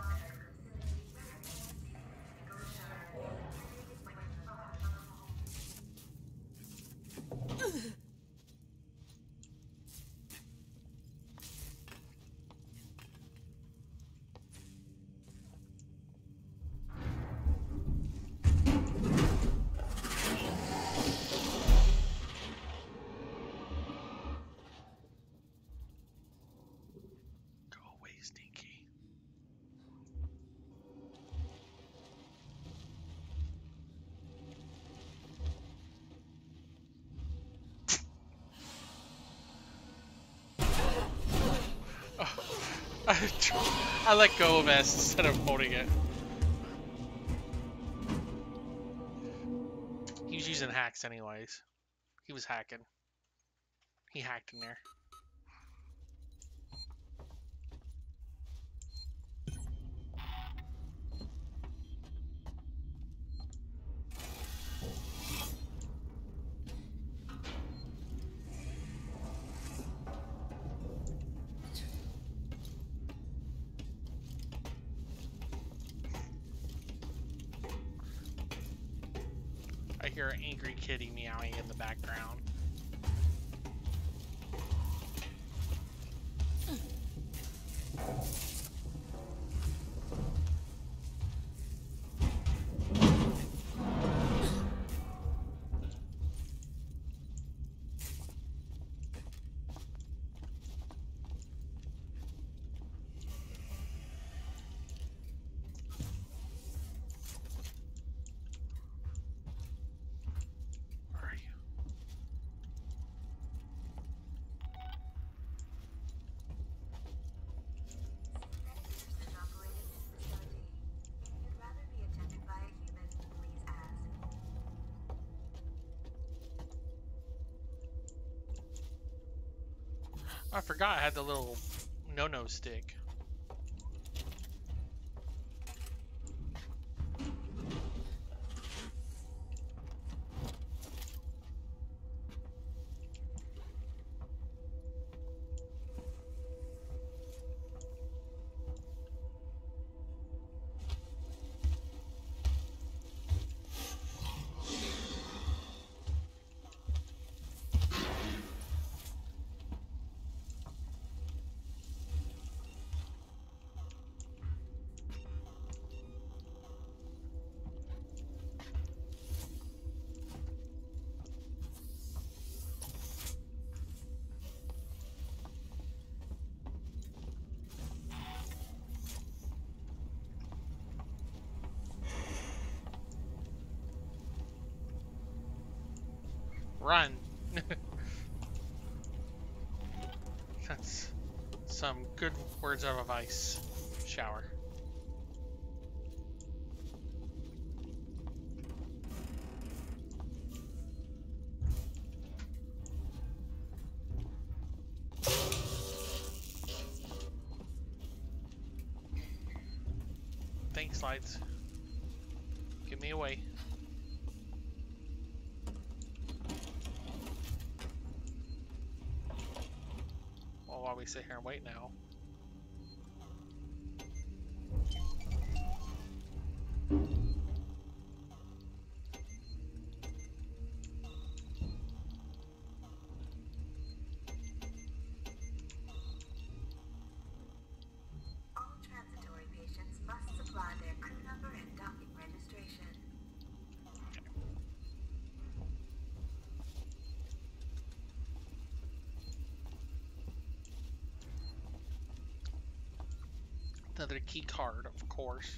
Go away, Stinky. I let go of S instead of holding it. He was using hacks anyways. He was hacking. He hacked in there. I hear an angry kitty meowing in the background. Where are you? Synthetic operating this facility. If you'd rather be attended by a human, please ask. I forgot I had the little no-no stick. Run! That's some good words of advice. Shower. Thanks, lights. Get me away. Well, while we sit here and wait now. All transitory patients must supply their crew number and docking registration. Another key card, of course.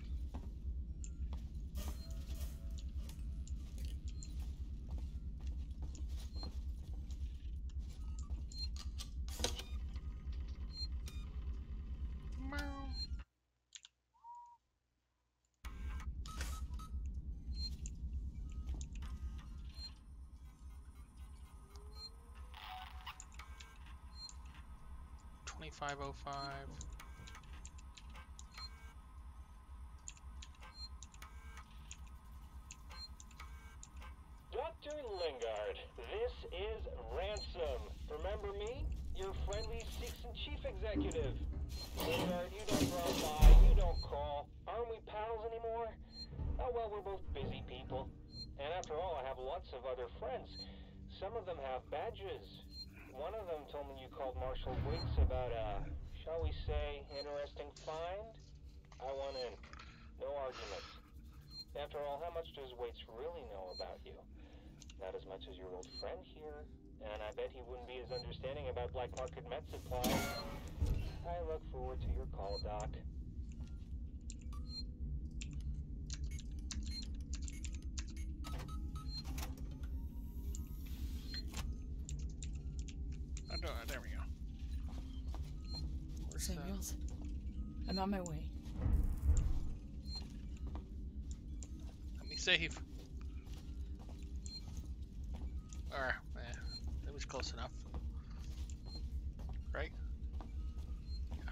Meow. $25.05. executive. Lingard, you don't drop by, you don't call. Aren't we pals anymore? Oh well, we're both busy people. And after all, I have lots of other friends. Some of them have badges. One of them told me you called Marshal Waits about a, shall we say, interesting find? I want in. No arguments. After all, how much does Waits really know about you? Not as much as your old friend here. And I bet he wouldn't be as understanding about black market med supplies. I look forward to your call, Doc. Oh, no, there we go. Where's Samuels, I'm on my way. Let me save. Or, it was close enough. Right? Yeah.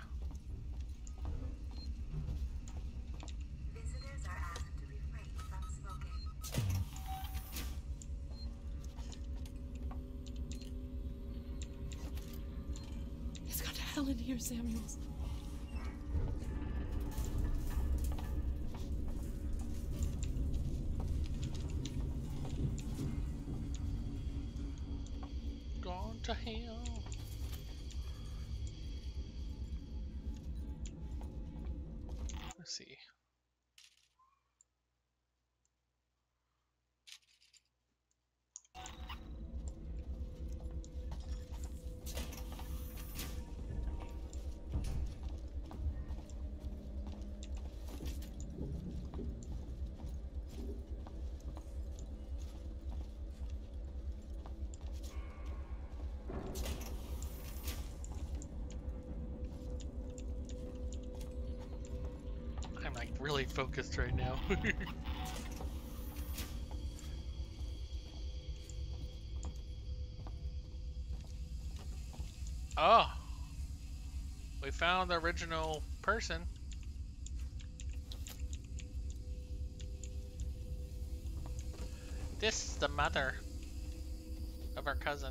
Visitors are asked to refrain from smoking. It's gone to hell in here, Samuels. Gone to hell. Let's see. I'm like really focused right now. Oh, we found the original person. This is the mother of our cousin.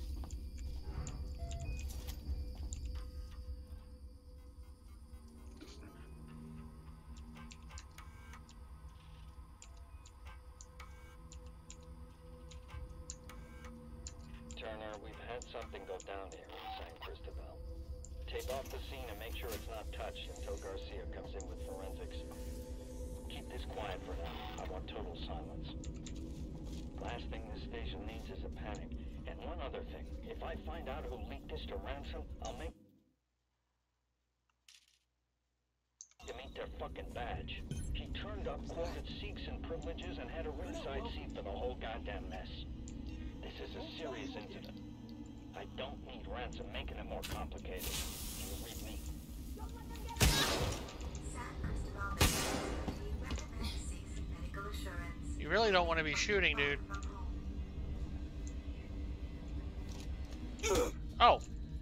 Turner, we've had something go down here in San Cristobal. Tape off the scene and make sure it's not touched until Garcia comes in with forensics. Keep this quiet for now. I want total silence. Last thing this station needs is a panic. And one other thing. If I find out who leaked this to Ransom, I'll make them eat their fucking badge. He turned up, quoted Sikhs and privileges, and had a ringside seat for the whole goddamn mess. This is a serious incident. I don't need Ransom making it more complicated. Do you read me? San Cristobal we recommend safe medical assurance. You really don't want to be shooting, dude. Oh.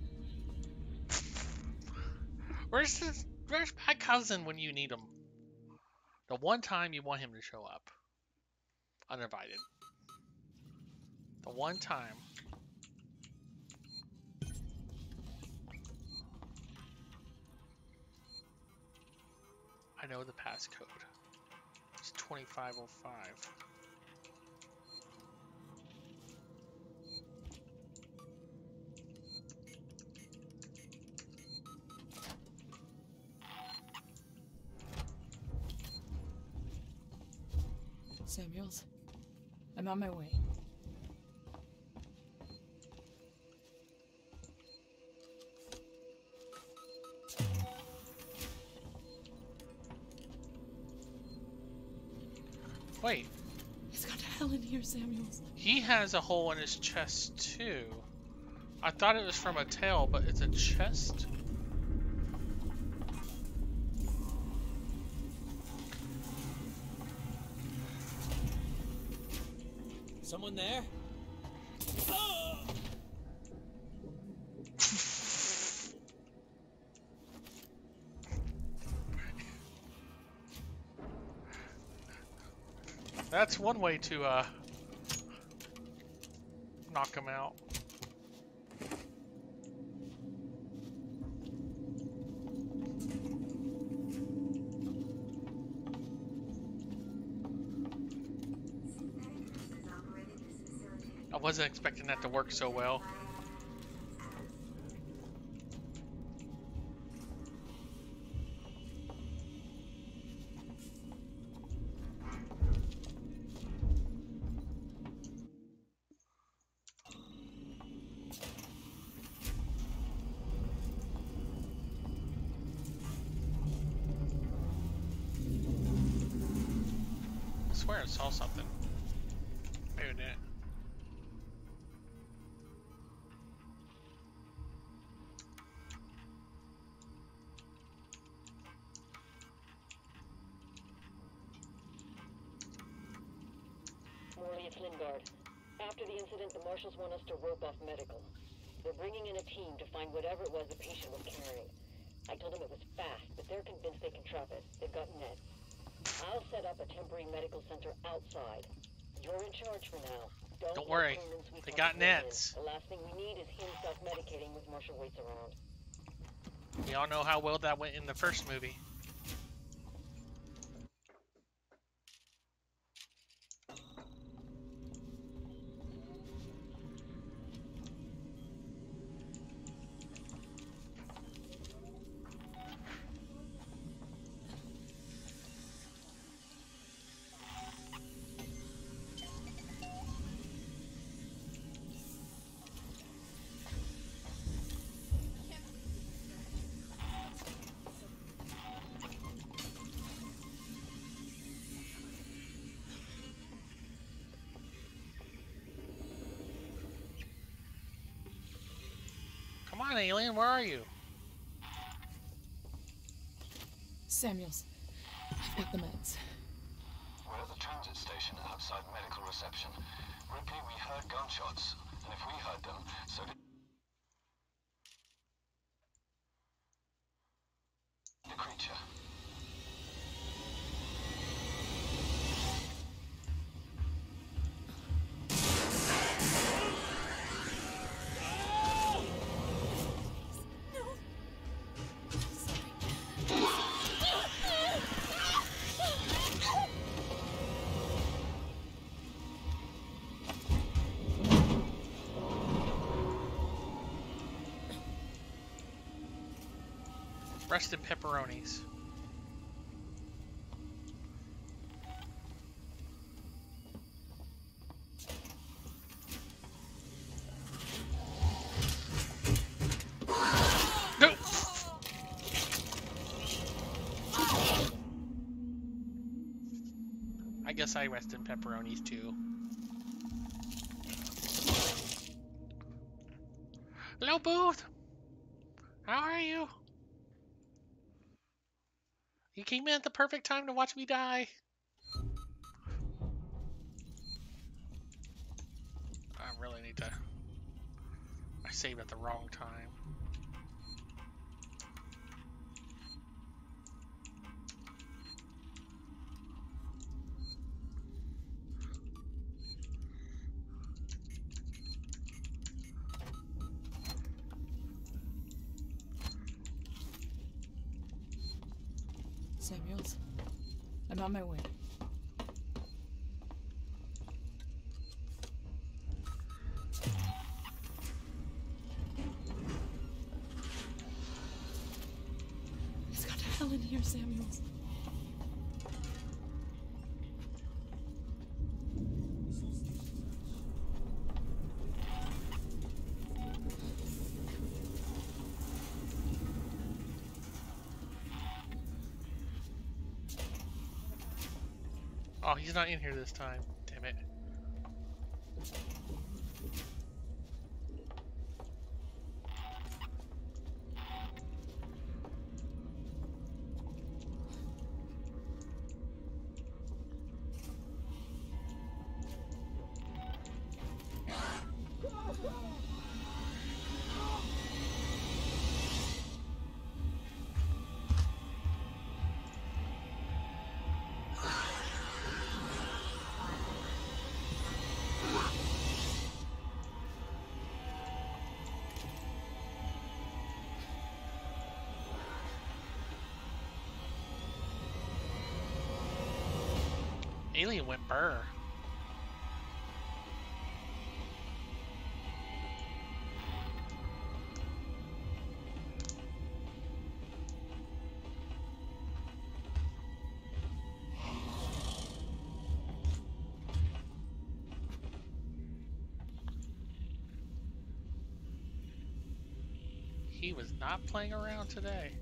Where's my cousin when you need him? The one time you want him to show up. Uninvited. The one time. I know the passcode. It's 2505. Samuels, I'm on my way. Wait. It's gone to hell in here, Samuels. He has a hole in his chest too. I thought it was from a tail, but it's a chest. Someone there? That's one way to knock him out. wasn't expecting that to work so well. I swear I saw something. Maybe I didn't. Morley, it's Lingard. After the incident, the marshals want us to rope off medical. They're bringing in a team to find whatever it was the patient was carrying. I told them it was fast, but they're convinced they can trap it. They've got nets. I'll set up a temporary medical center outside. You're in charge for now. Don't worry, they got nets. The last thing we need is him self-medicating with Marshal Waits around. We all know how well that went in the first movie. Come on, alien, where are you? Samuels, I've got the meds. We're at the transit station outside medical reception. Ripley, we heard gunshots, and if we heard them, so did the creature. Rest in pepperonis. No! I guess I rest in pepperonis too. Hello, Booth! How are you? You came in at the perfect time to watch me die. I really need to... I saved at the wrong time. Samuels, I'm on my way. It's got hell in here, Samuels. Oh, he's not in here this time. Damn it. Alien went burr. He was not playing around today.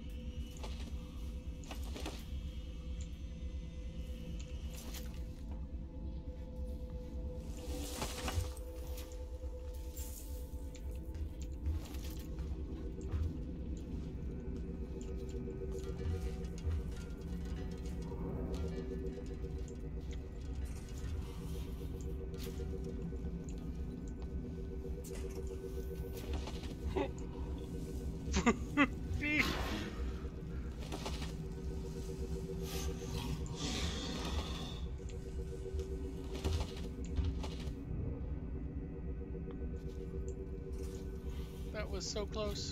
That was so close.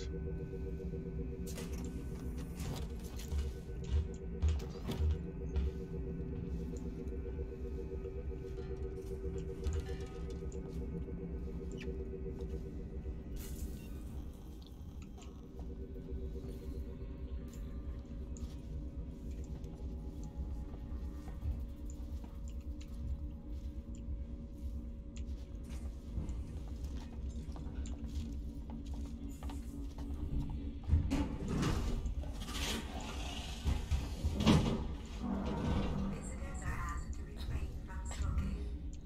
Visitors are asked to refrain from smoking.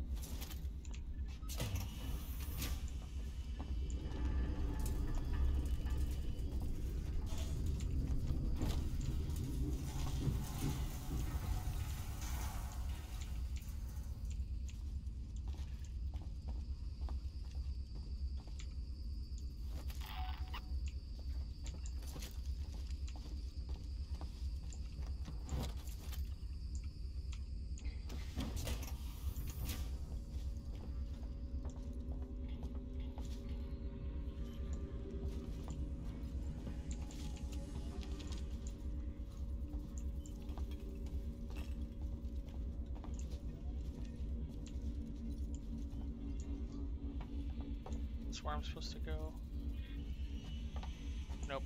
That's where I'm supposed to go. Nope.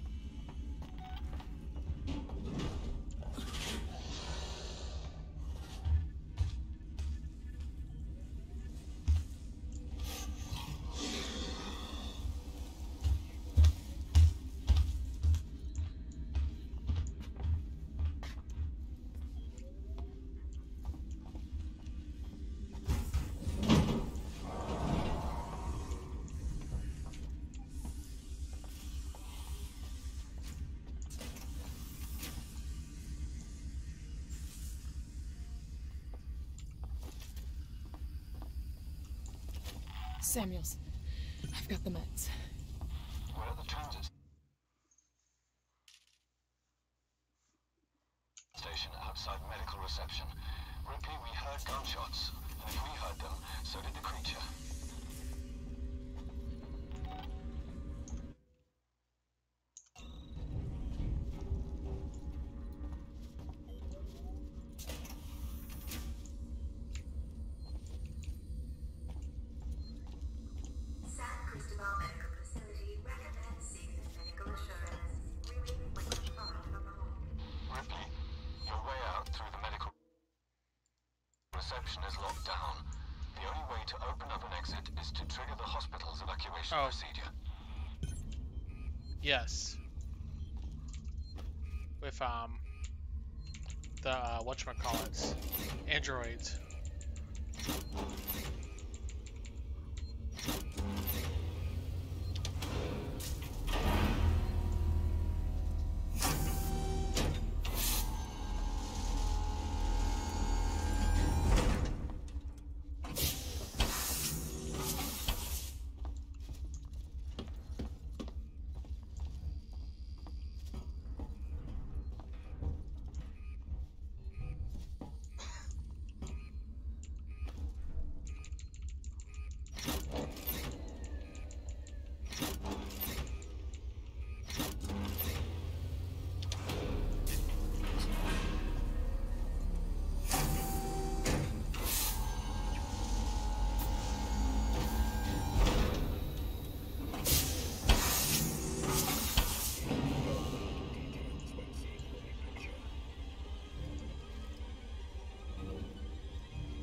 Samuels, I've got the meds. We're at the transit station outside medical reception. Ripley, we heard gunshots, and if we heard them, so did the creature. San Cristobal Medical Facility recommends seeking medical assurance. Really, when you're far from home. Ripley, your way out through the medical reception is locked down. The only way to open up an exit is to trigger the hospital's evacuation procedure. Yes. With the whatchamacallits, androids.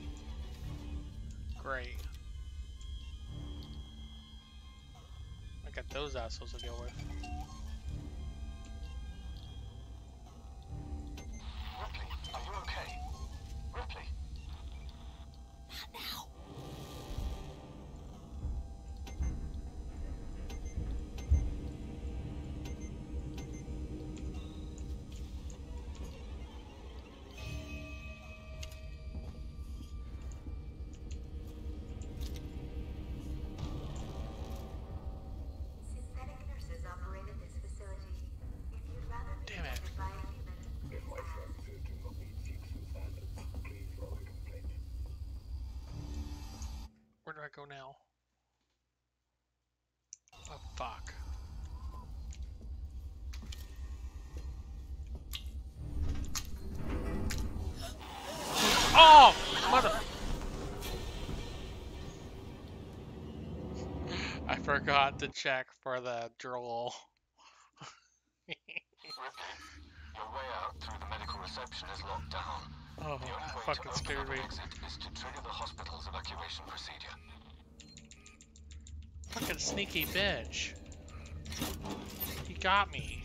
Great. got those assholes to deal with. Ripley, are you okay? Ripley? Not now. Synthetic nurses operated this facility. If you'd rather be Damn it. attended by a human, If my services do not meet citizen standards, please lodge a complaint. Where do I go now? Oh, fuck. Oh, mother... I forgot to check for the drill. Ripley, your way out through the medical reception is locked down. Oh, The only way fucking to open scared up me. an exit is to trigger the hospital's evacuation procedure. Fucking sneaky bitch. He got me.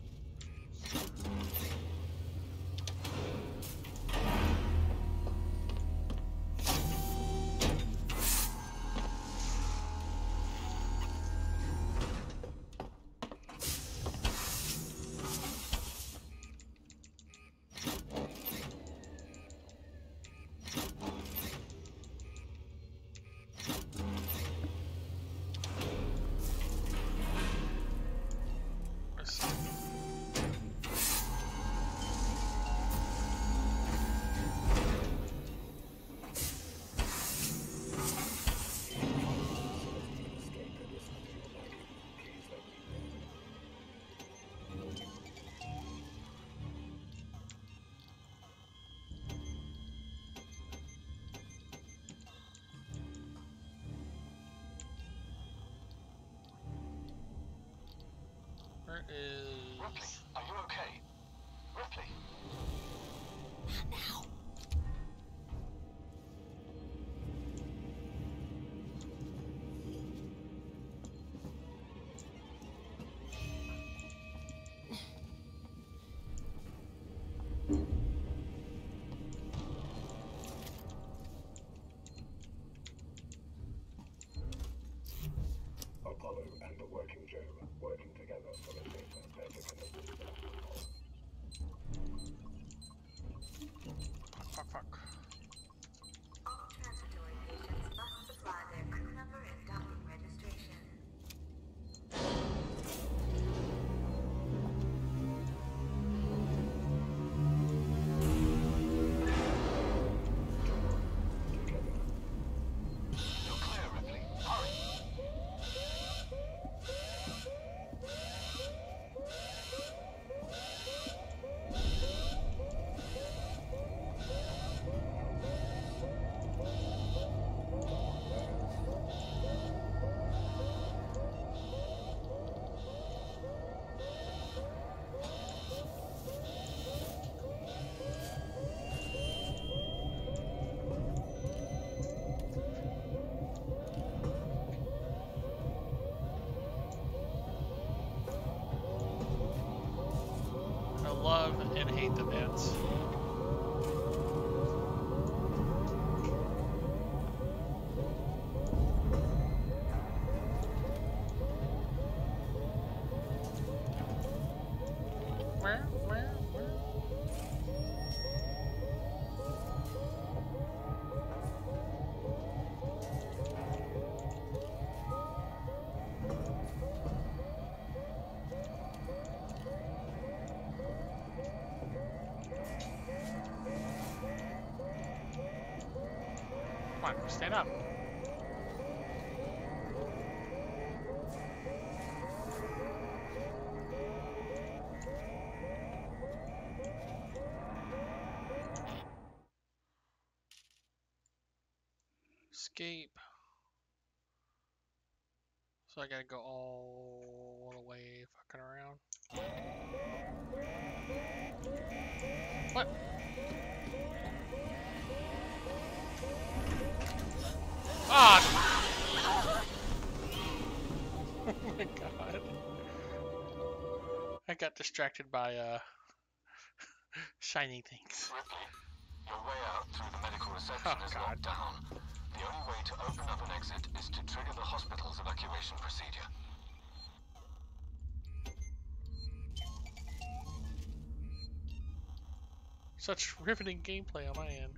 Where is... Ripley, are you okay? Ripley? Not now. Apollo and the working Joe working together for a safer, better connected protocol. Fuck, fuck. all transitory patients must supply their crew number and docking registration. You're clear, Ripley. Hurry! I love and hate the vents. Come on, stand up. Escape. So I gotta go all the way fucking around. What? Ah! God. I got distracted by shiny things. Ripley, your way out through the medical reception Oh, is God. locked down. The only way to open up an exit is to trigger the hospital's evacuation procedure. Such riveting gameplay on my end.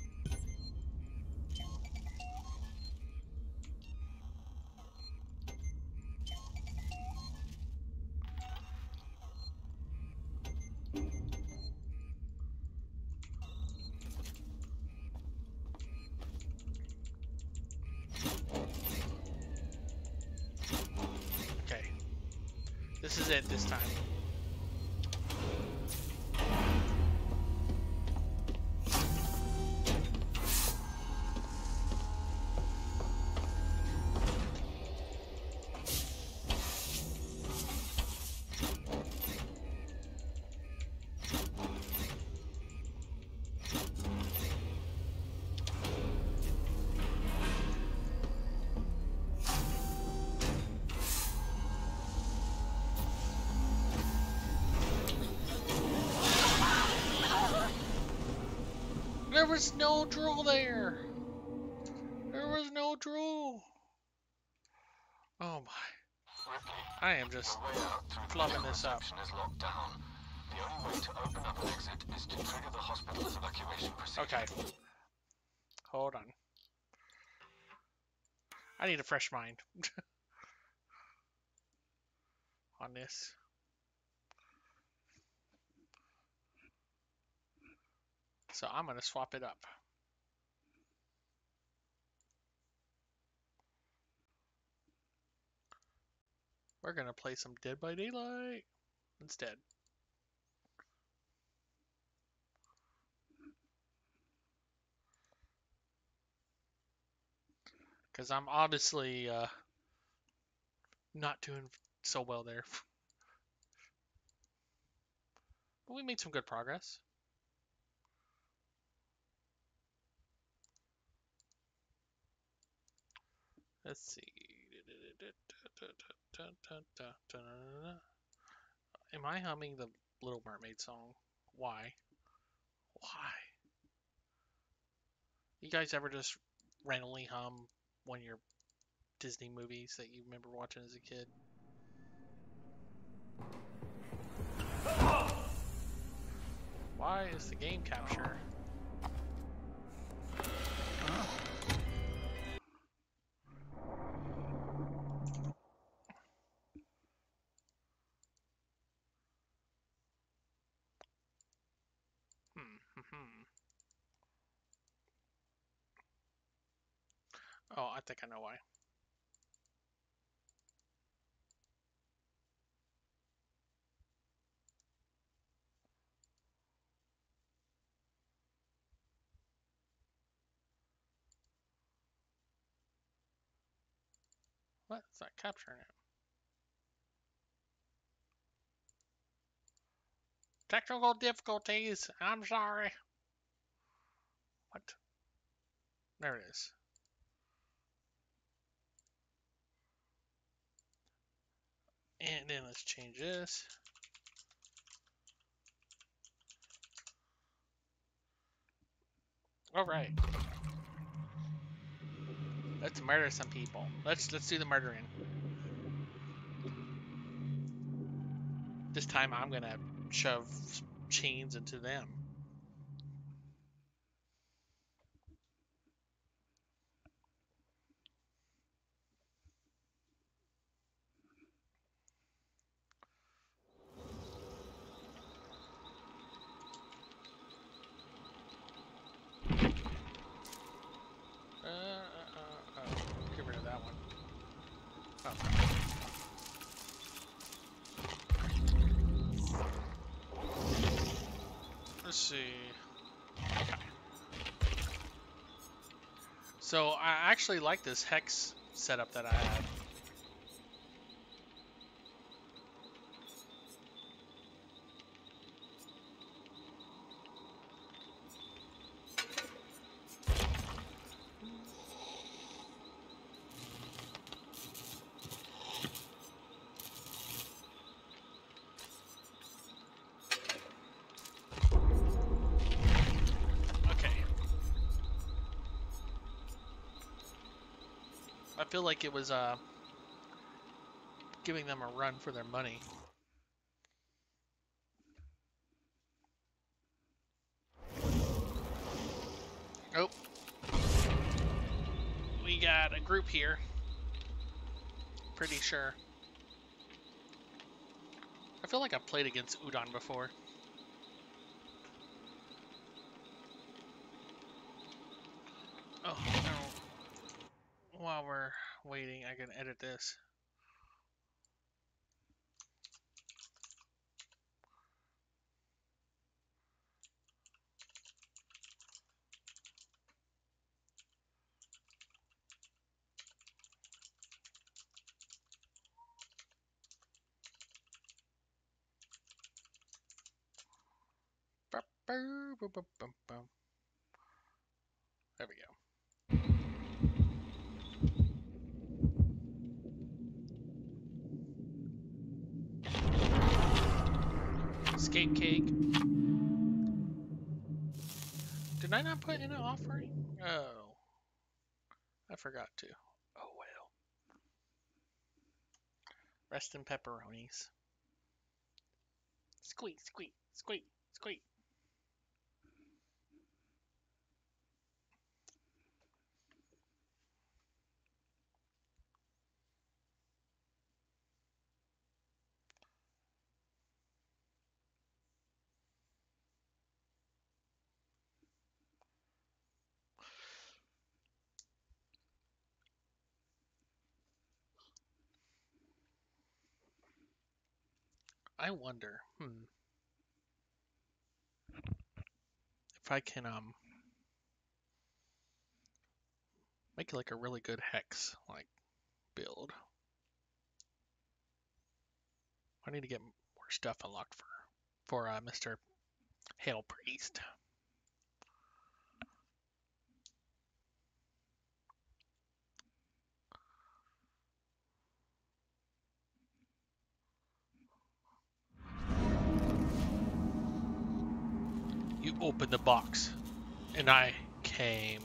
Okay. This is it this time. There was no drool there. There was no drool. Oh my. Ripley, I am just your way out through the flubbing medical this up. reception is locked down. The only way to open up an exit is to trigger the hospital's evacuation procedure. Okay. Hold on. I need a fresh mind on this. So I'm going to swap it up. We're going to play some Dead by Daylight instead. Because I'm obviously not doing so well there. But we made some good progress. Let's see. Am I humming the Little Mermaid song? Why? Why? You guys ever just randomly hum one of your Disney movies that you remember watching as a kid? Why is the game capture? Oh, I think I know why. What? It's not capturing it. Technical difficulties. I'm sorry. What? There it is. And then let's change this. All right. Let's murder some people. Let's do the murdering. This time I'm gonna shove chains into them. Get rid of that one. Oh. Let's see. Okay. So I actually like this hex setup that I had. feel like it was giving them a run for their money. Oh. We got a group here. Pretty sure. I feel like I've played against Udon before. Oh, no. While we're waiting, I can edit this. There we go. Escape cake. Did I not put in an offering? Oh. I forgot to. Oh well. Rest in pepperonis. Squeak, squeak, squeak, squeak. I wonder, if I can make like a really good hex like build. I need to get more stuff unlocked for Mr. Hail Priest. You opened the box, and I came.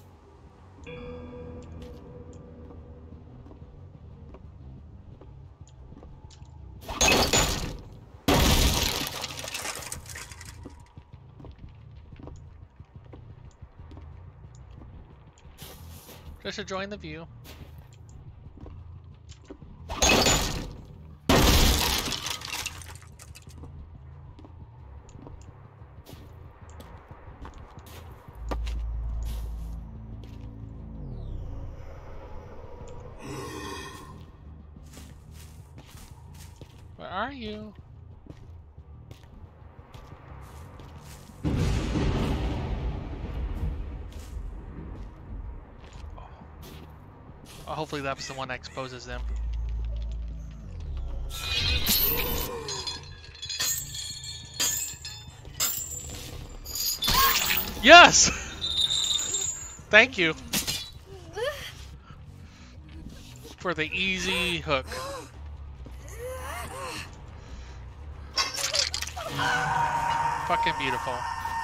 Just enjoying the view. Where are you? Oh, hopefully that was the one that exposes them. Yes! Thank you for the easy hook. Fucking beautiful.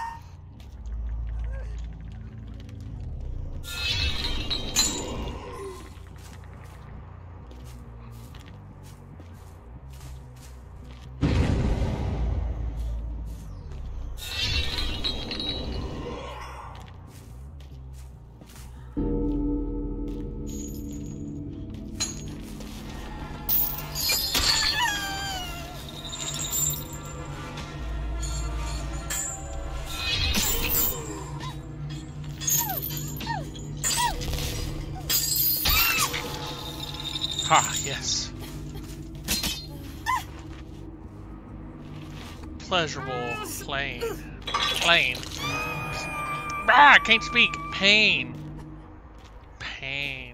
Ah, yes. Pleasurable plane. Plane. Ah, I can't speak. Pain. Pain.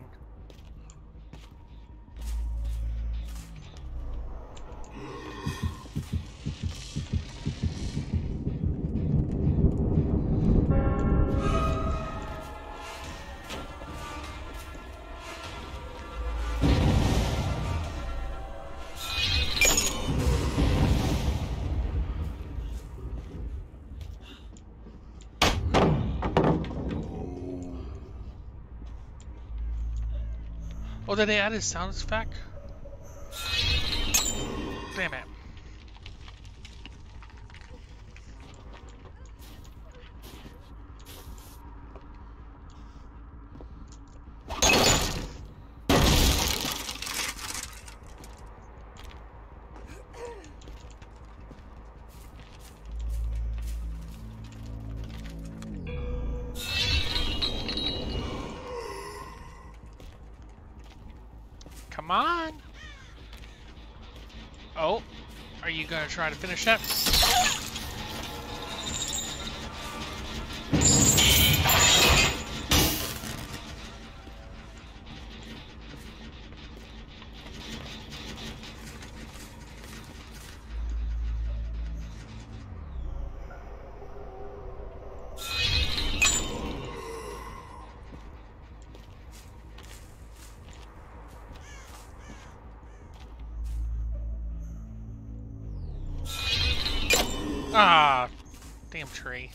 Oh, did they add his sound effect? Damn it. Come on. Oh, are you gonna try to finish that? Ah, damn tree.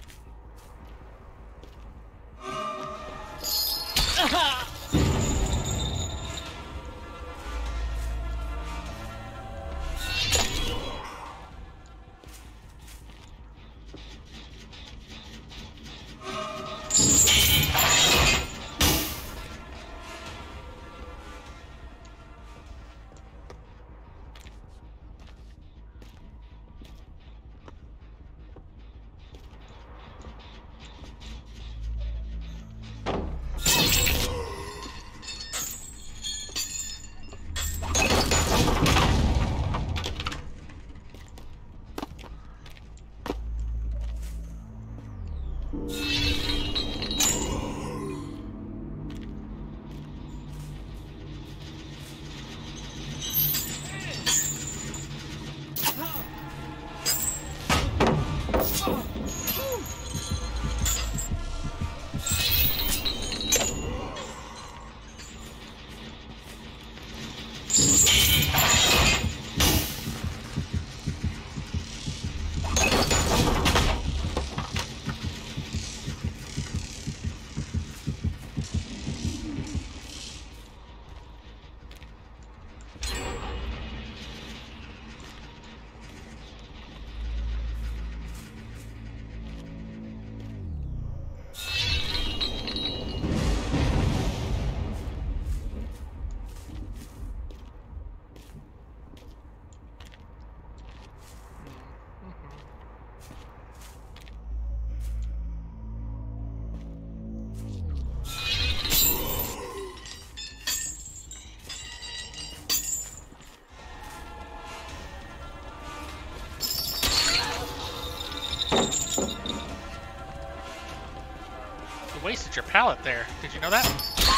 You wasted your pallet there. Did you know that?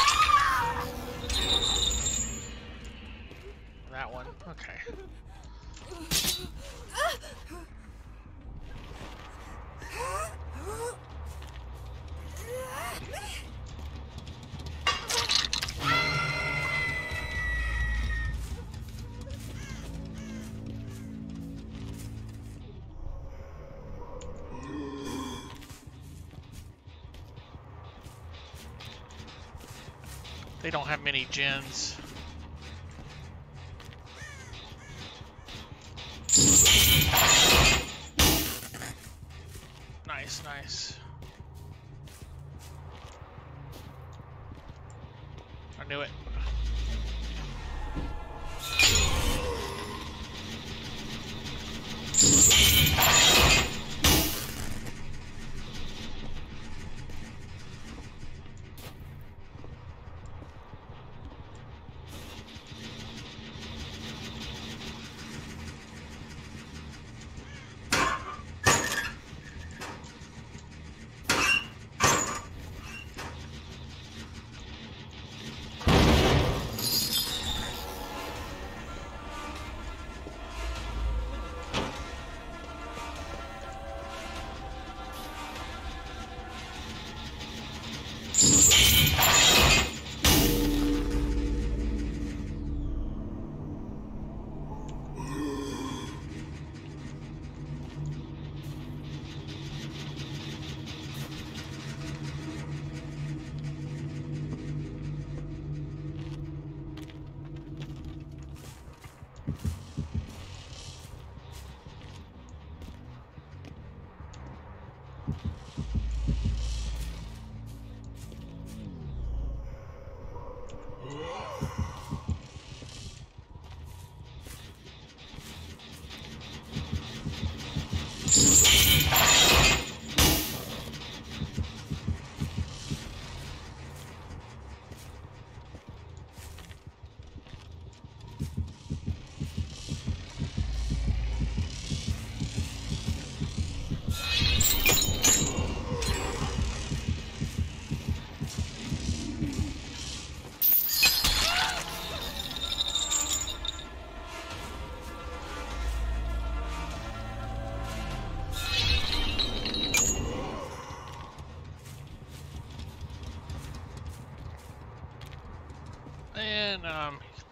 That one. Okay. They don't have many gens. Nice, nice. I knew it.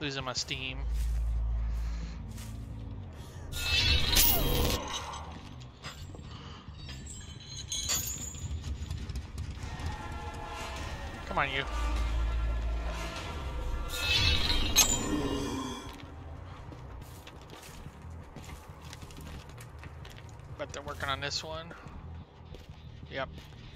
losing my steam. Come on, you. Bet they're working on this one. Yep.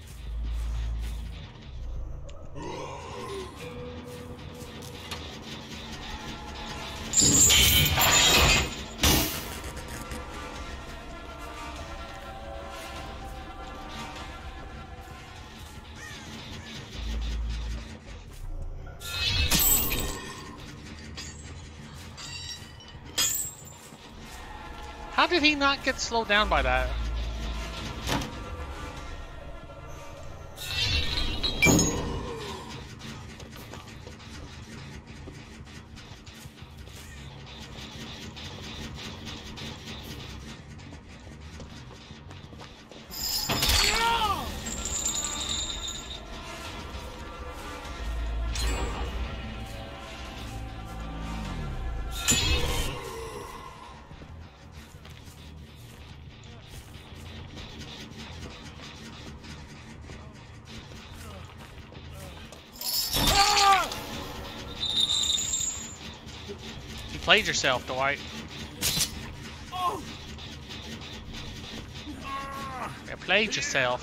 How did he not get slowed down by that? Played yourself, Dwight. You played yourself.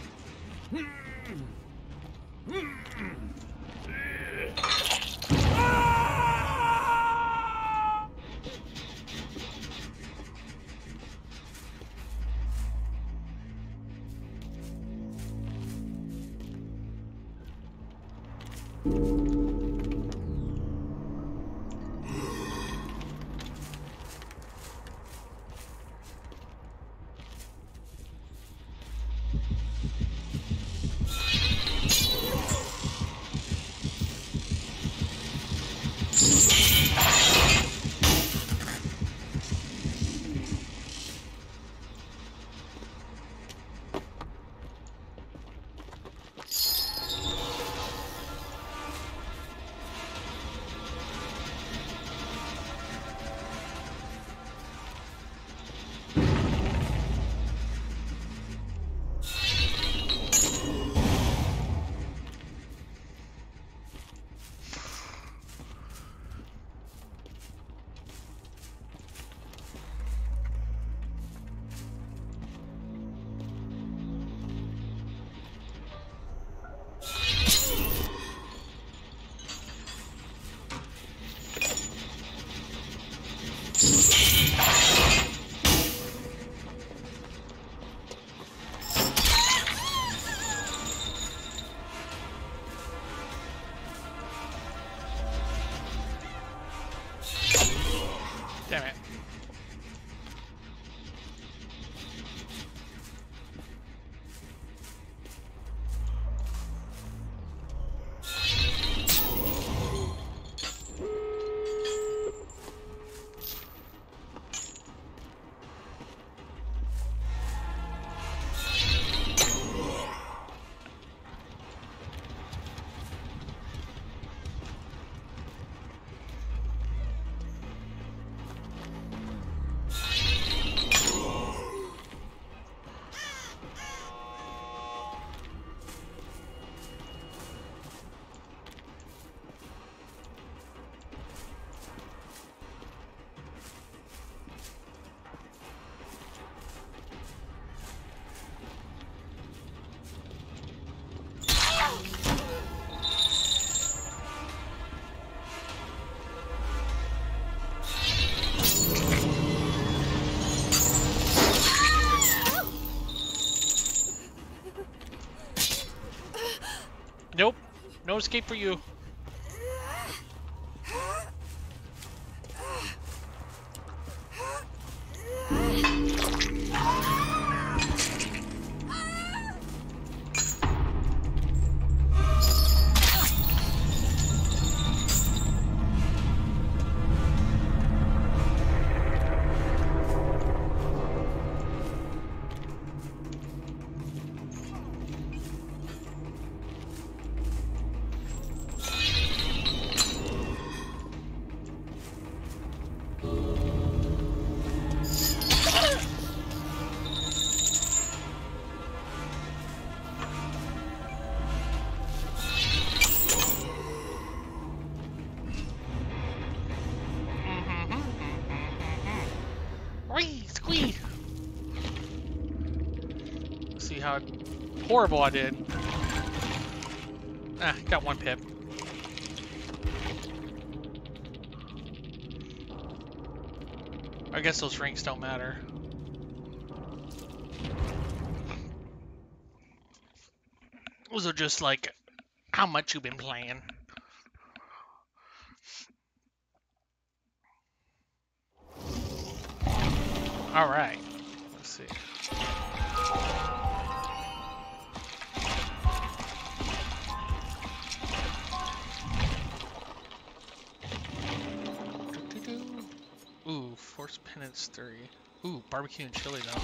Damn it. Nope. No escape for you. Squee! Let's see how horrible I did. Ah, got one pip. I guess those ranks don't matter. Those are just like how much you've been playing. Alright. Let's see. Ooh, Force Penance 3. Ooh, barbecue and chili though.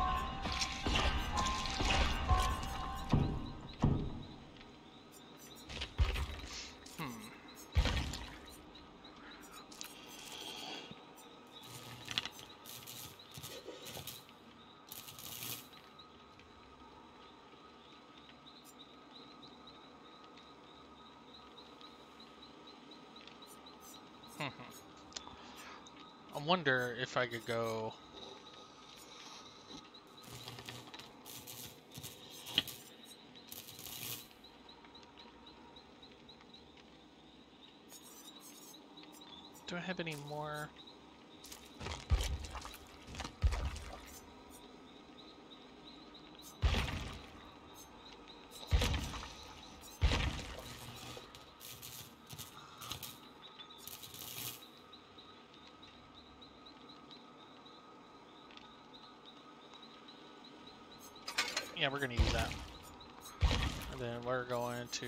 I wonder if I could go... Do I have any more? Yeah, we're gonna use that. And then we're going to...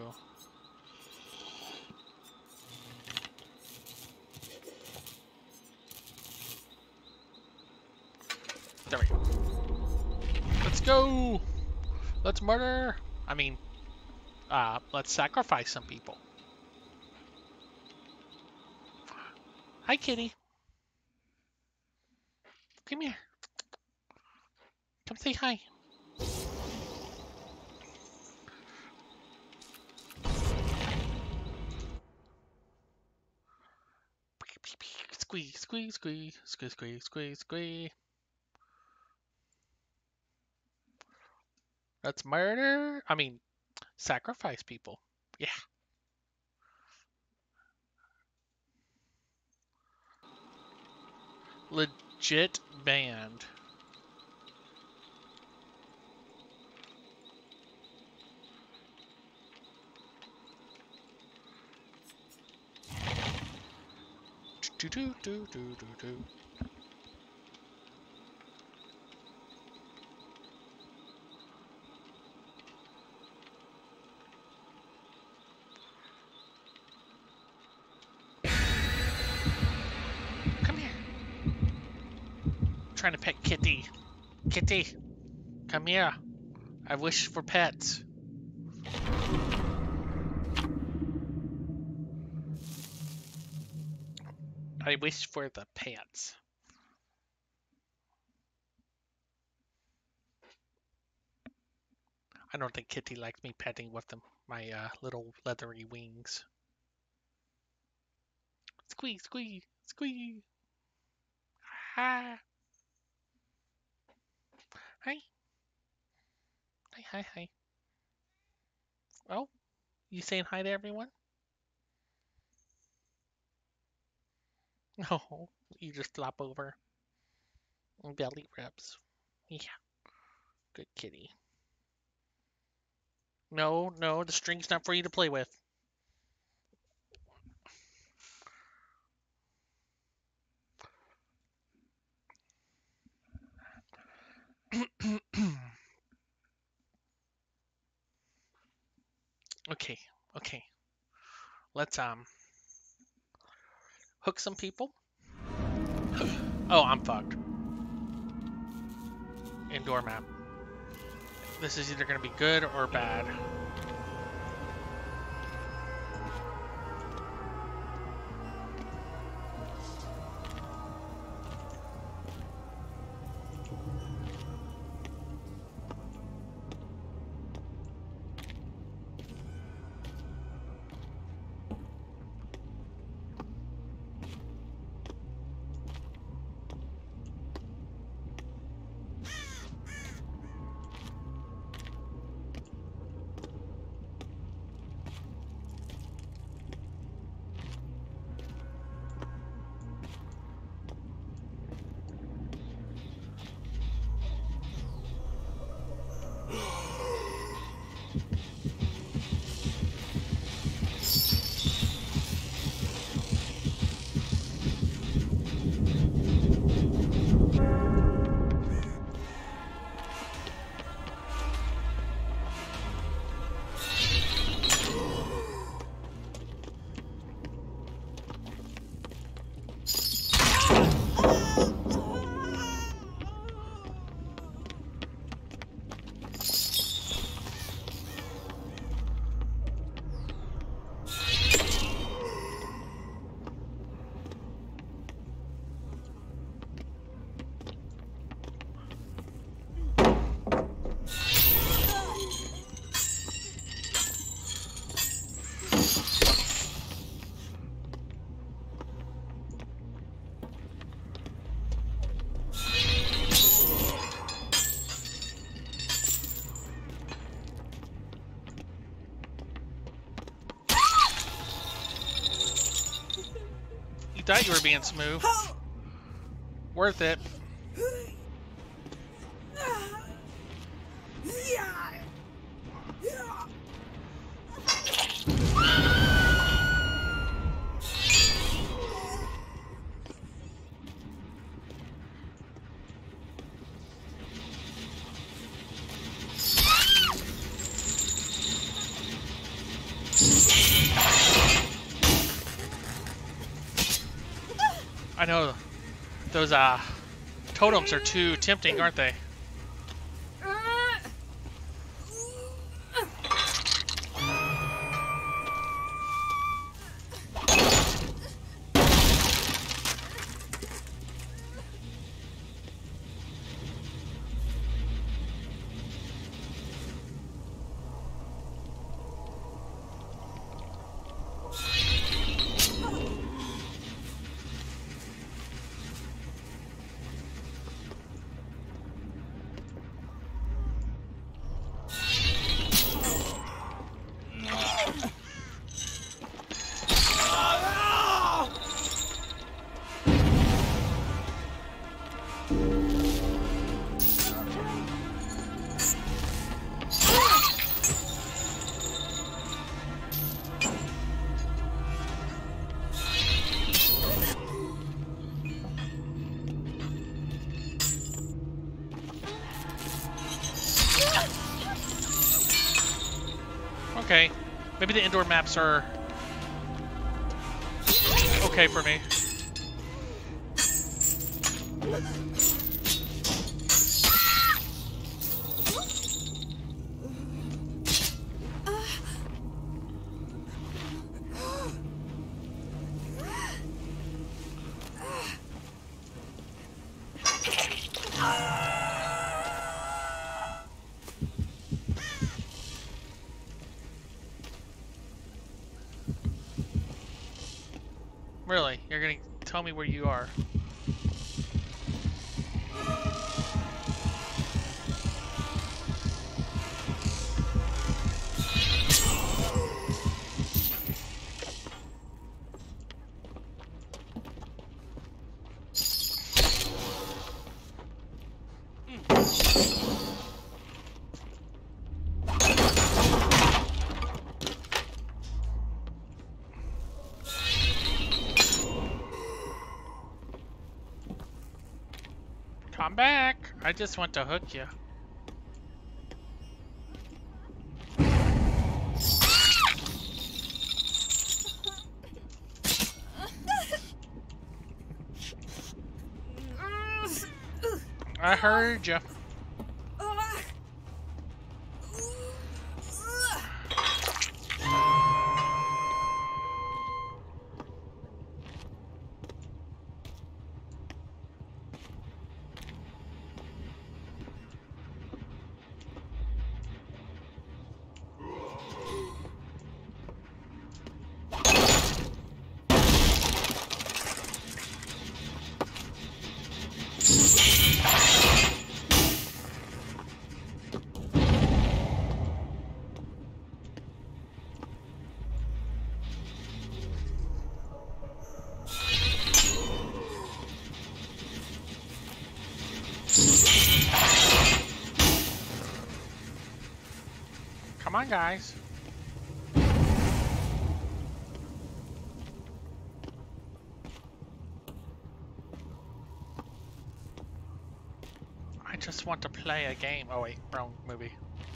There we go. Let's go! Let's murder! I mean, let's sacrifice some people. Hi, kitty. Come here. Come say hi. Squeeze, squeeze, squeeze, squeeze, squeeze, squeeze, squeeze. Let's murder. I mean, sacrifice people. Yeah. Legit band. Do do do do do do. Come here. I'm trying to pet Kitty. Kitty, come here. I wish for pets. I wish for the pants. I don't think Kitty likes me petting with my little leathery wings. Squee, squee, squee. Hi. Hi. Hi, hi, hi. Oh, you saying hi to everyone? No, you just flop over. Belly rubs. Yeah, good kitty. No, no, the string's not for you to play with. Okay, okay. Let's hook some people. Oh, I'm fucked. Indoor map. This is either gonna be good or bad. thought you were being smooth. Worth it. I know those totems are too tempting, aren't they? Okay, maybe the indoor maps are okay for me. Really? You're gonna tell me where you are? Come back! I just want to hook you. I heard you. Come on, guys. I just want to play a game. Oh wait, wrong movie.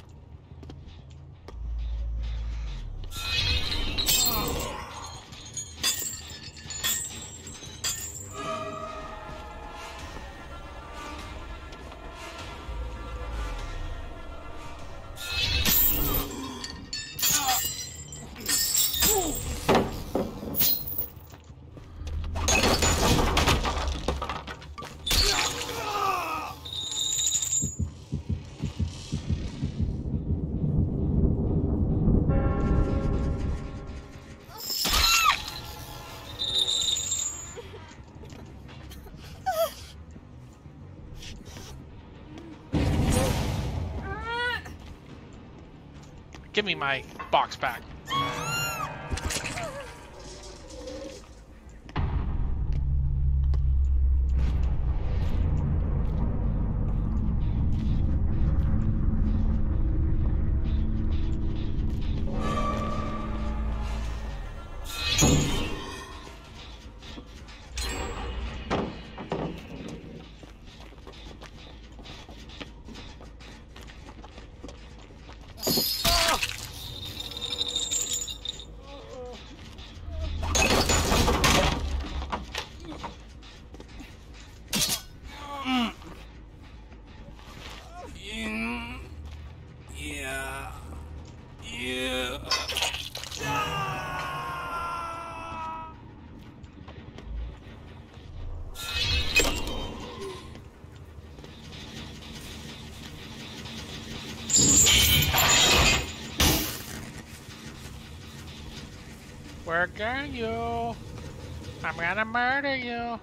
Give me my box back. Where are you? I'm gonna murder you.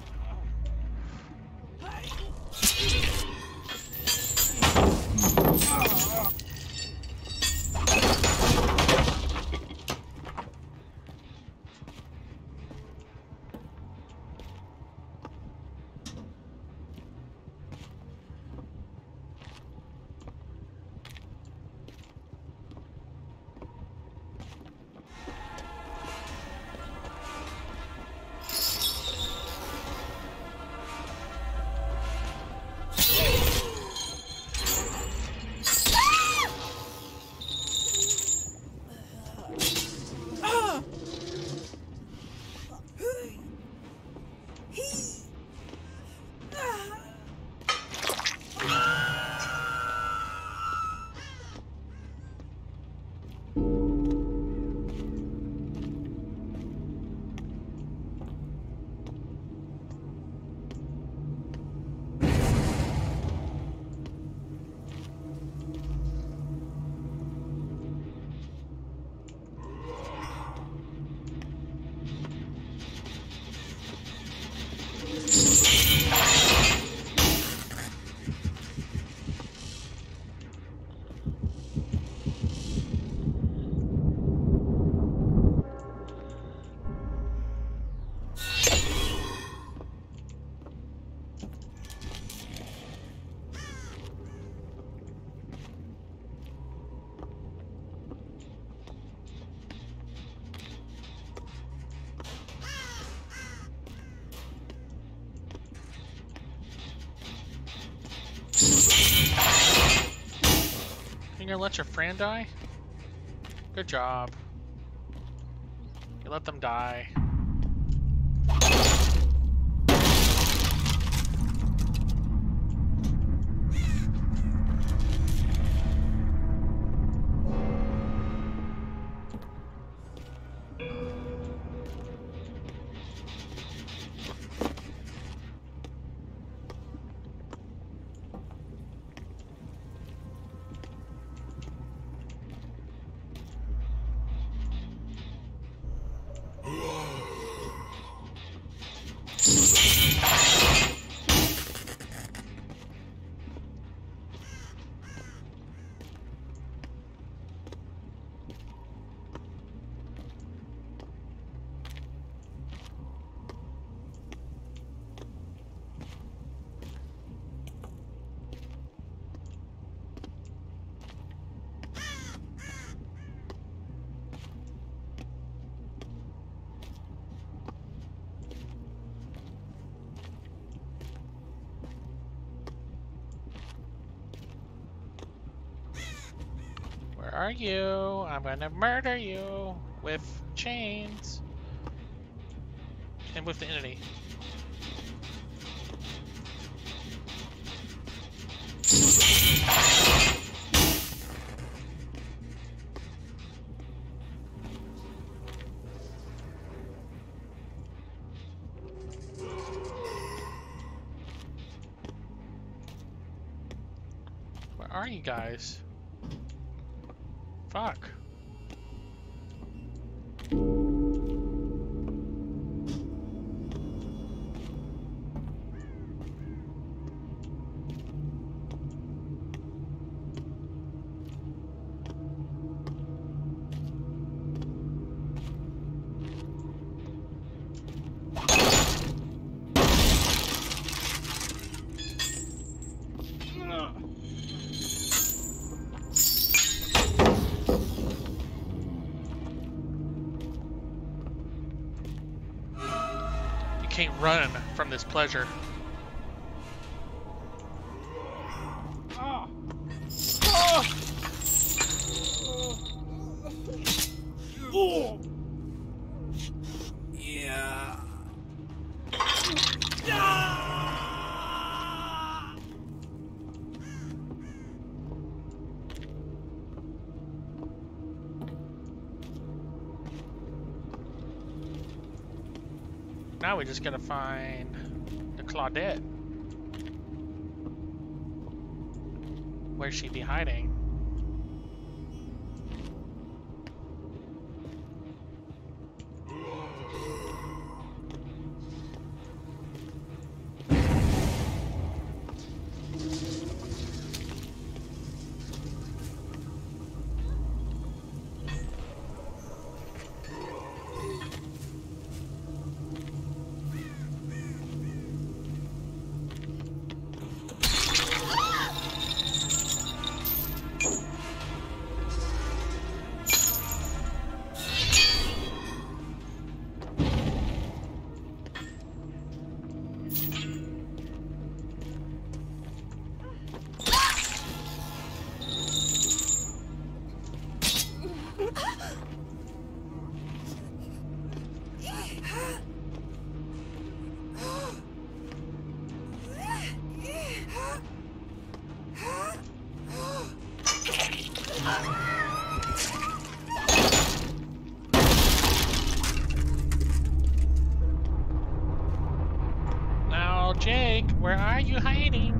You gonna let your friend die? Good job. You let them die. Where are you? I'm gonna murder you with chains and with the entity. Where are you guys? Fuck. Can't run from this pleasure. Yeah. Now we just gotta find the Claudette. Where'd she be hiding? Jake, where are you hiding?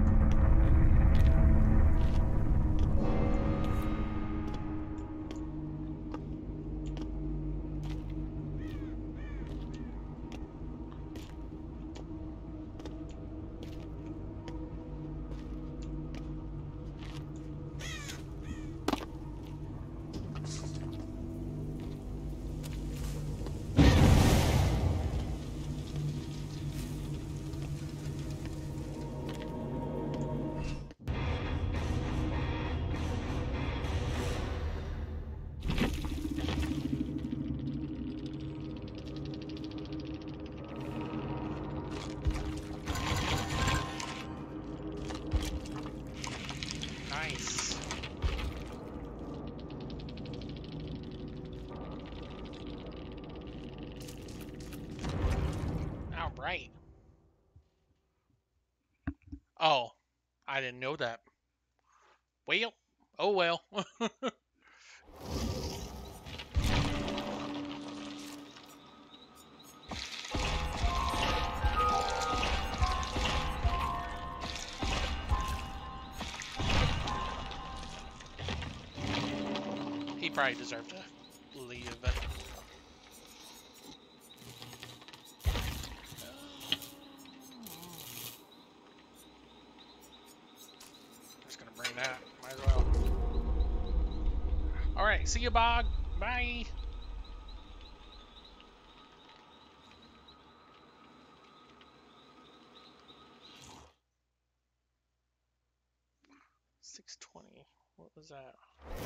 Nice. All right. Oh, I didn't know that. Well, oh well. He probably deserved to leave. Just gonna bring that. Might as well. All right. See you, Bog. Bye. $620. What was that?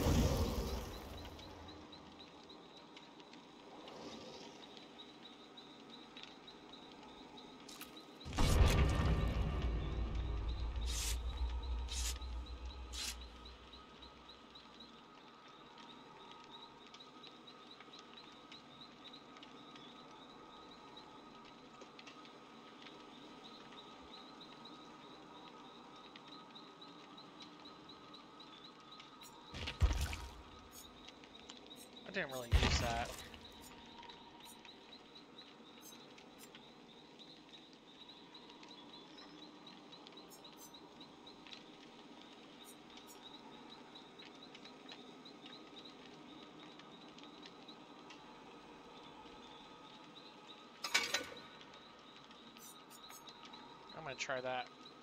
I didn't really use that. I'm gonna try that.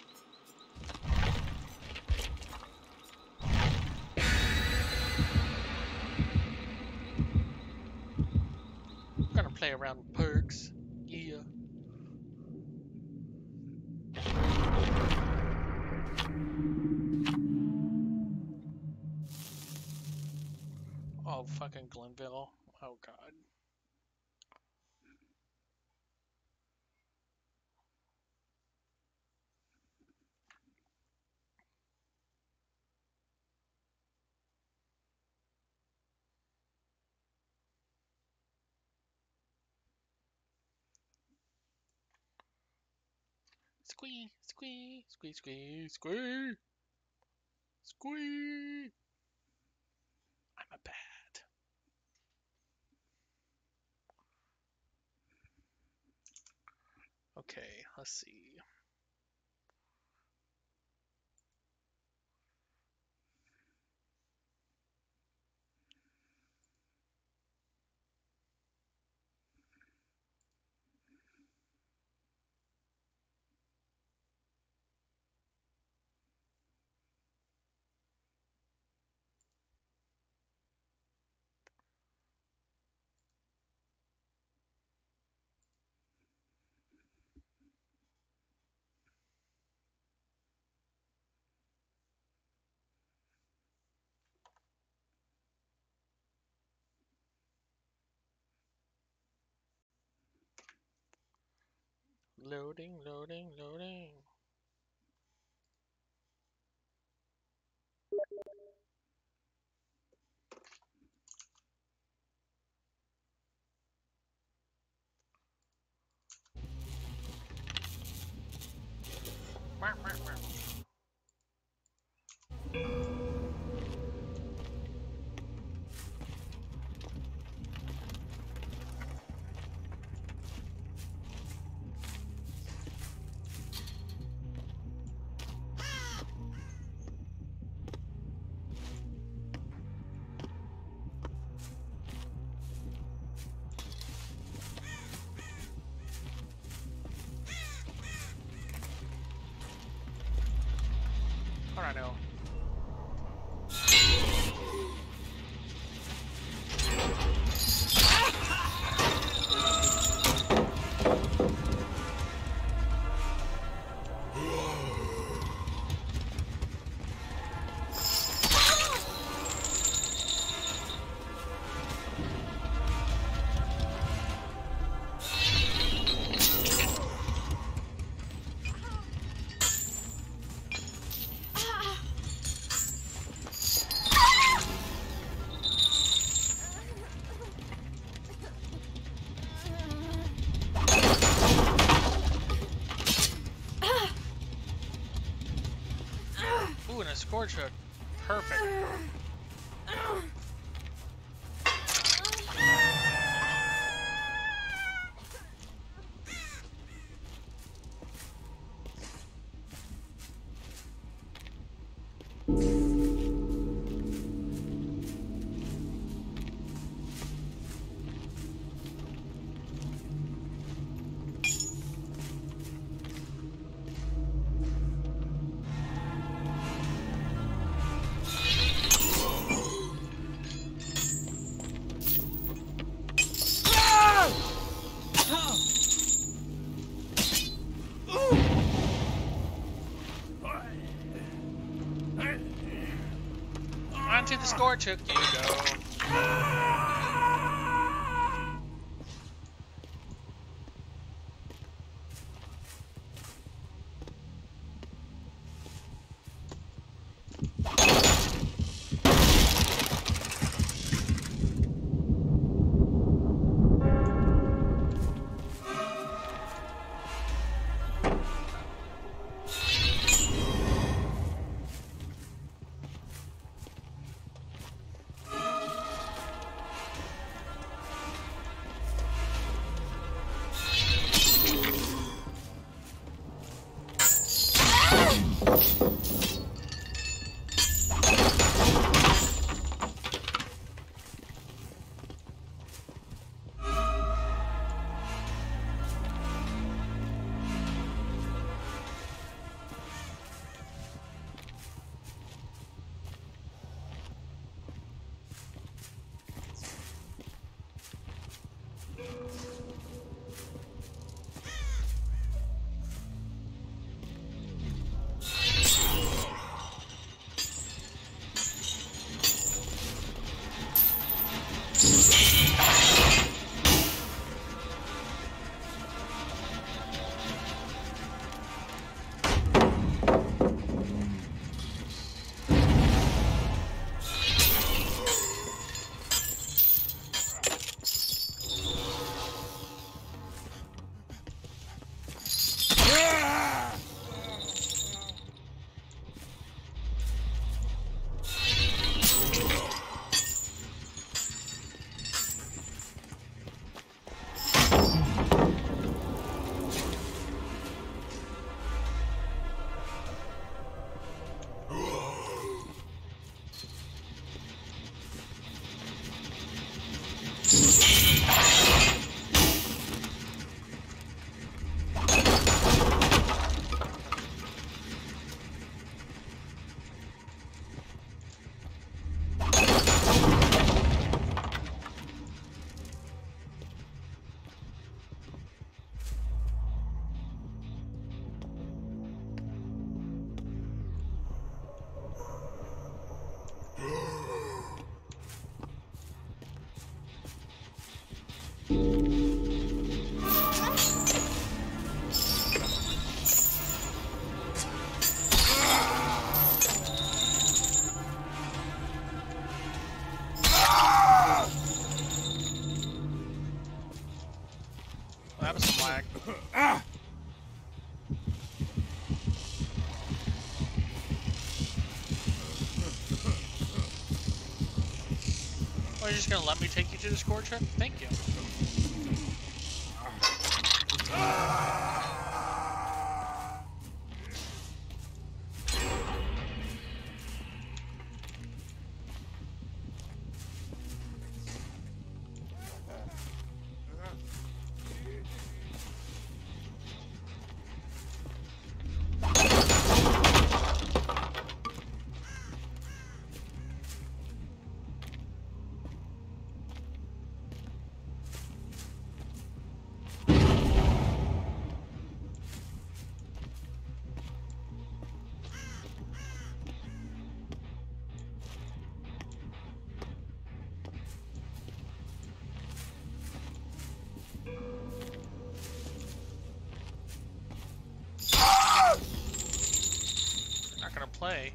I'm gonna play around with perks. Yeah. Oh, fucking Glenville. Oh, God. Squee, squee, squee, squee, squee, squee. I'm a bat. Okay, let's see. Loading, loading, loading. Wah, wah, wah. know. Ooh, and a scorch hook. Perfect. Onto the scorch hook you go. That was some lag. Oh, you're just gonna let me take you to the scorch hook? Thank you. play.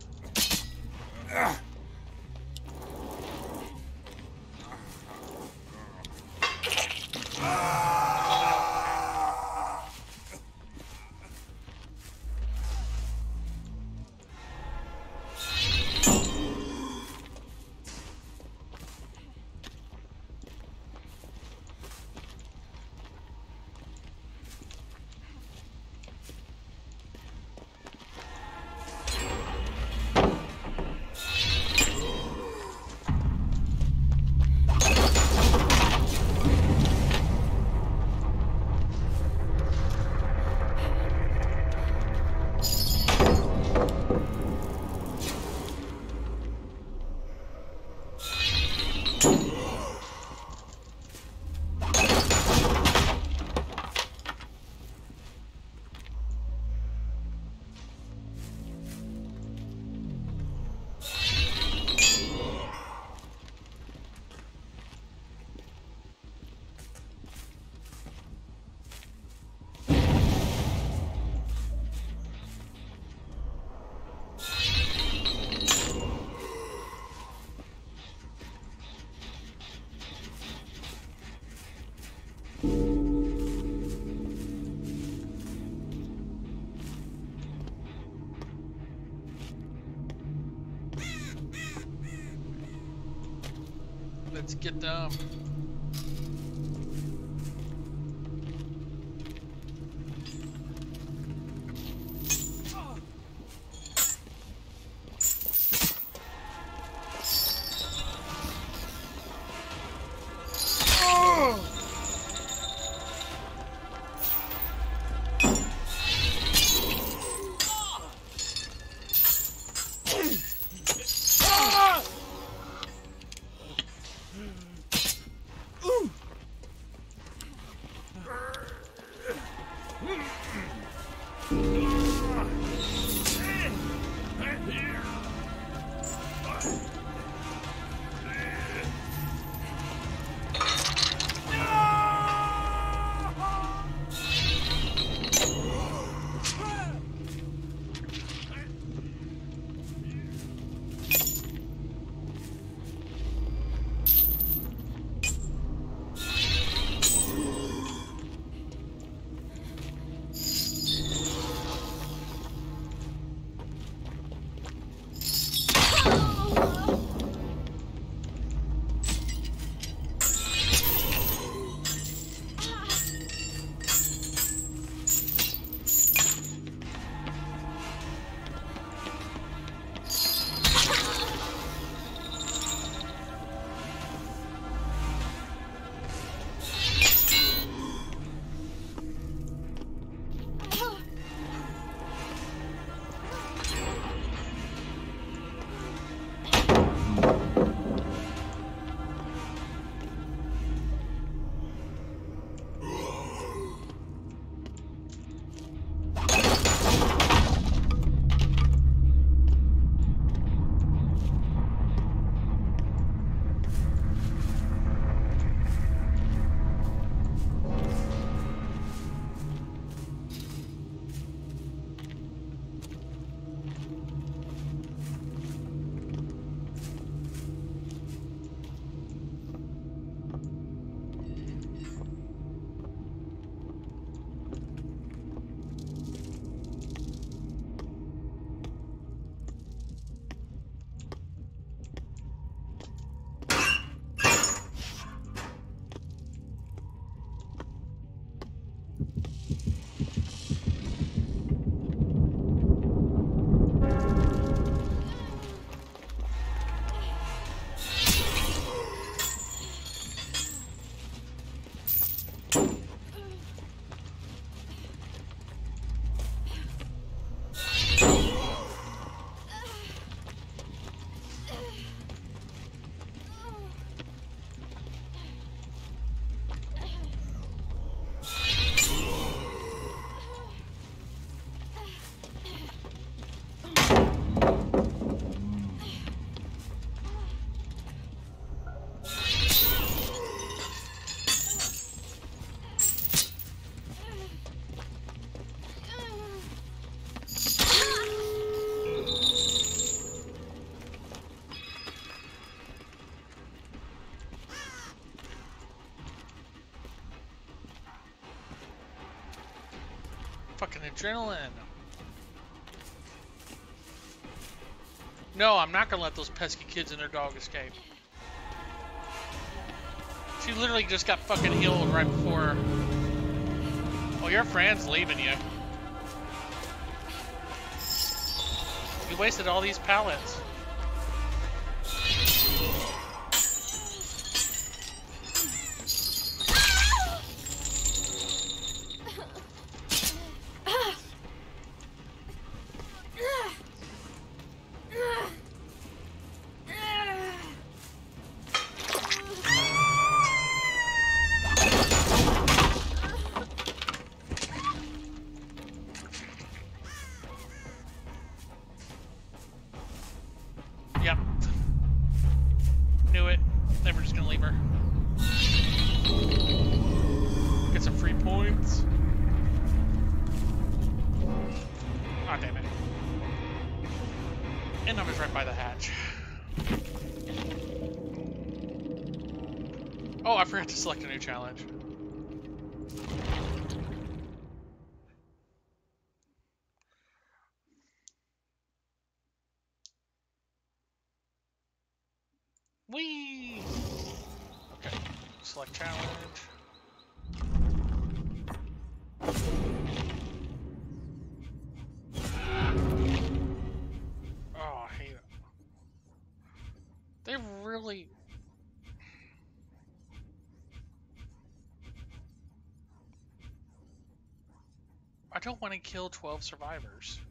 Let's get them. fucking adrenaline. No, I'm not gonna let those pesky kids and their dog escape. She literally just got fucking healed right before. Oh, your friend's leaving you. You wasted all these pallets. Yep. Knew it. They were just gonna leave her. Get some free points. Oh, damn it. And I was right by the hatch. Oh, I forgot to select a new challenge. Whee! Okay, select challenge. Oh, I hate it. They really... I don't want to kill 12 survivors.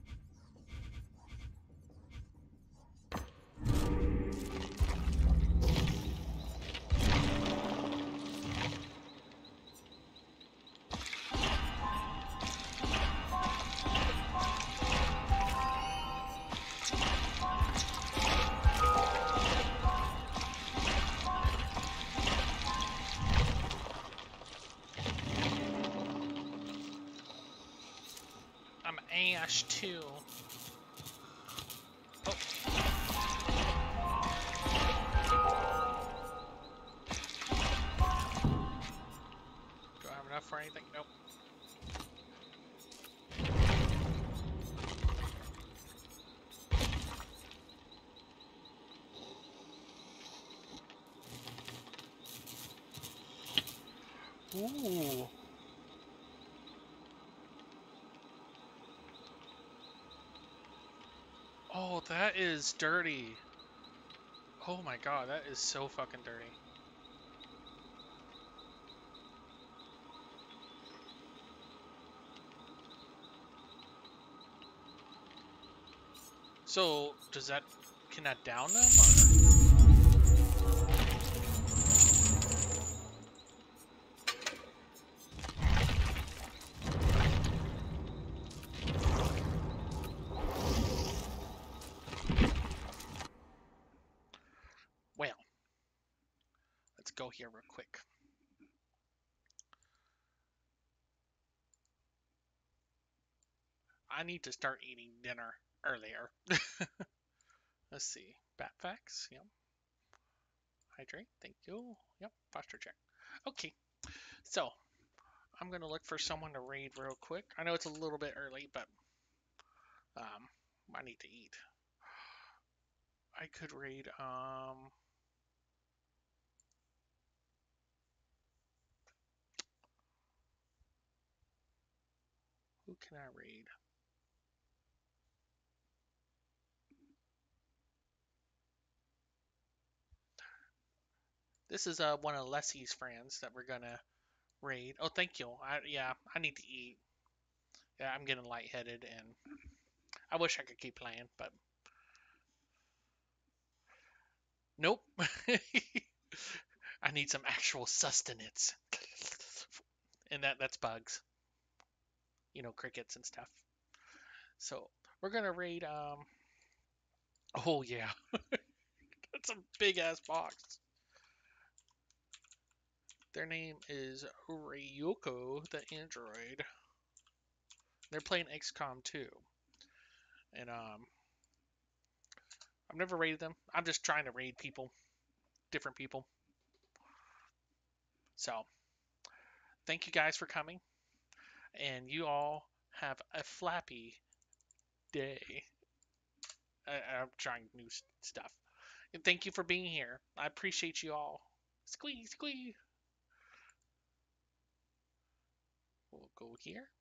I'm Ash too. Oh. Do I have enough for anything? Nope. Ooh. Oh, that is dirty. Oh my god, that is so fucking dirty. So, does that... Can that down them, or...? Well, let's go here real quick. I need to start eating dinner earlier. Let's see. Bat facts. Yep. Hydrate. Thank you. Yep. Posture check. Okay. So, I'm going to look for someone to raid real quick. I know it's a little bit early, but I need to eat. I could raid, who can I raid? This is one of Leslie's friends that we're gonna raid. Oh, thank you. Yeah, I need to eat. Yeah, I'm getting lightheaded, and I wish I could keep playing, but nope. I need some actual sustenance, and that's bugs. You know, crickets and stuff. So we're gonna raid. Oh yeah, that's a big ass box. Their name is Ryoko the android. They're playing XCOM 2. And I've never raided them. I'm just trying to raid people, different people. So, thank you guys for coming. And you all have a flappy day. I'm trying new stuff. And thank you for being here. I appreciate you all. Squeeze, squeeze. We'll go here.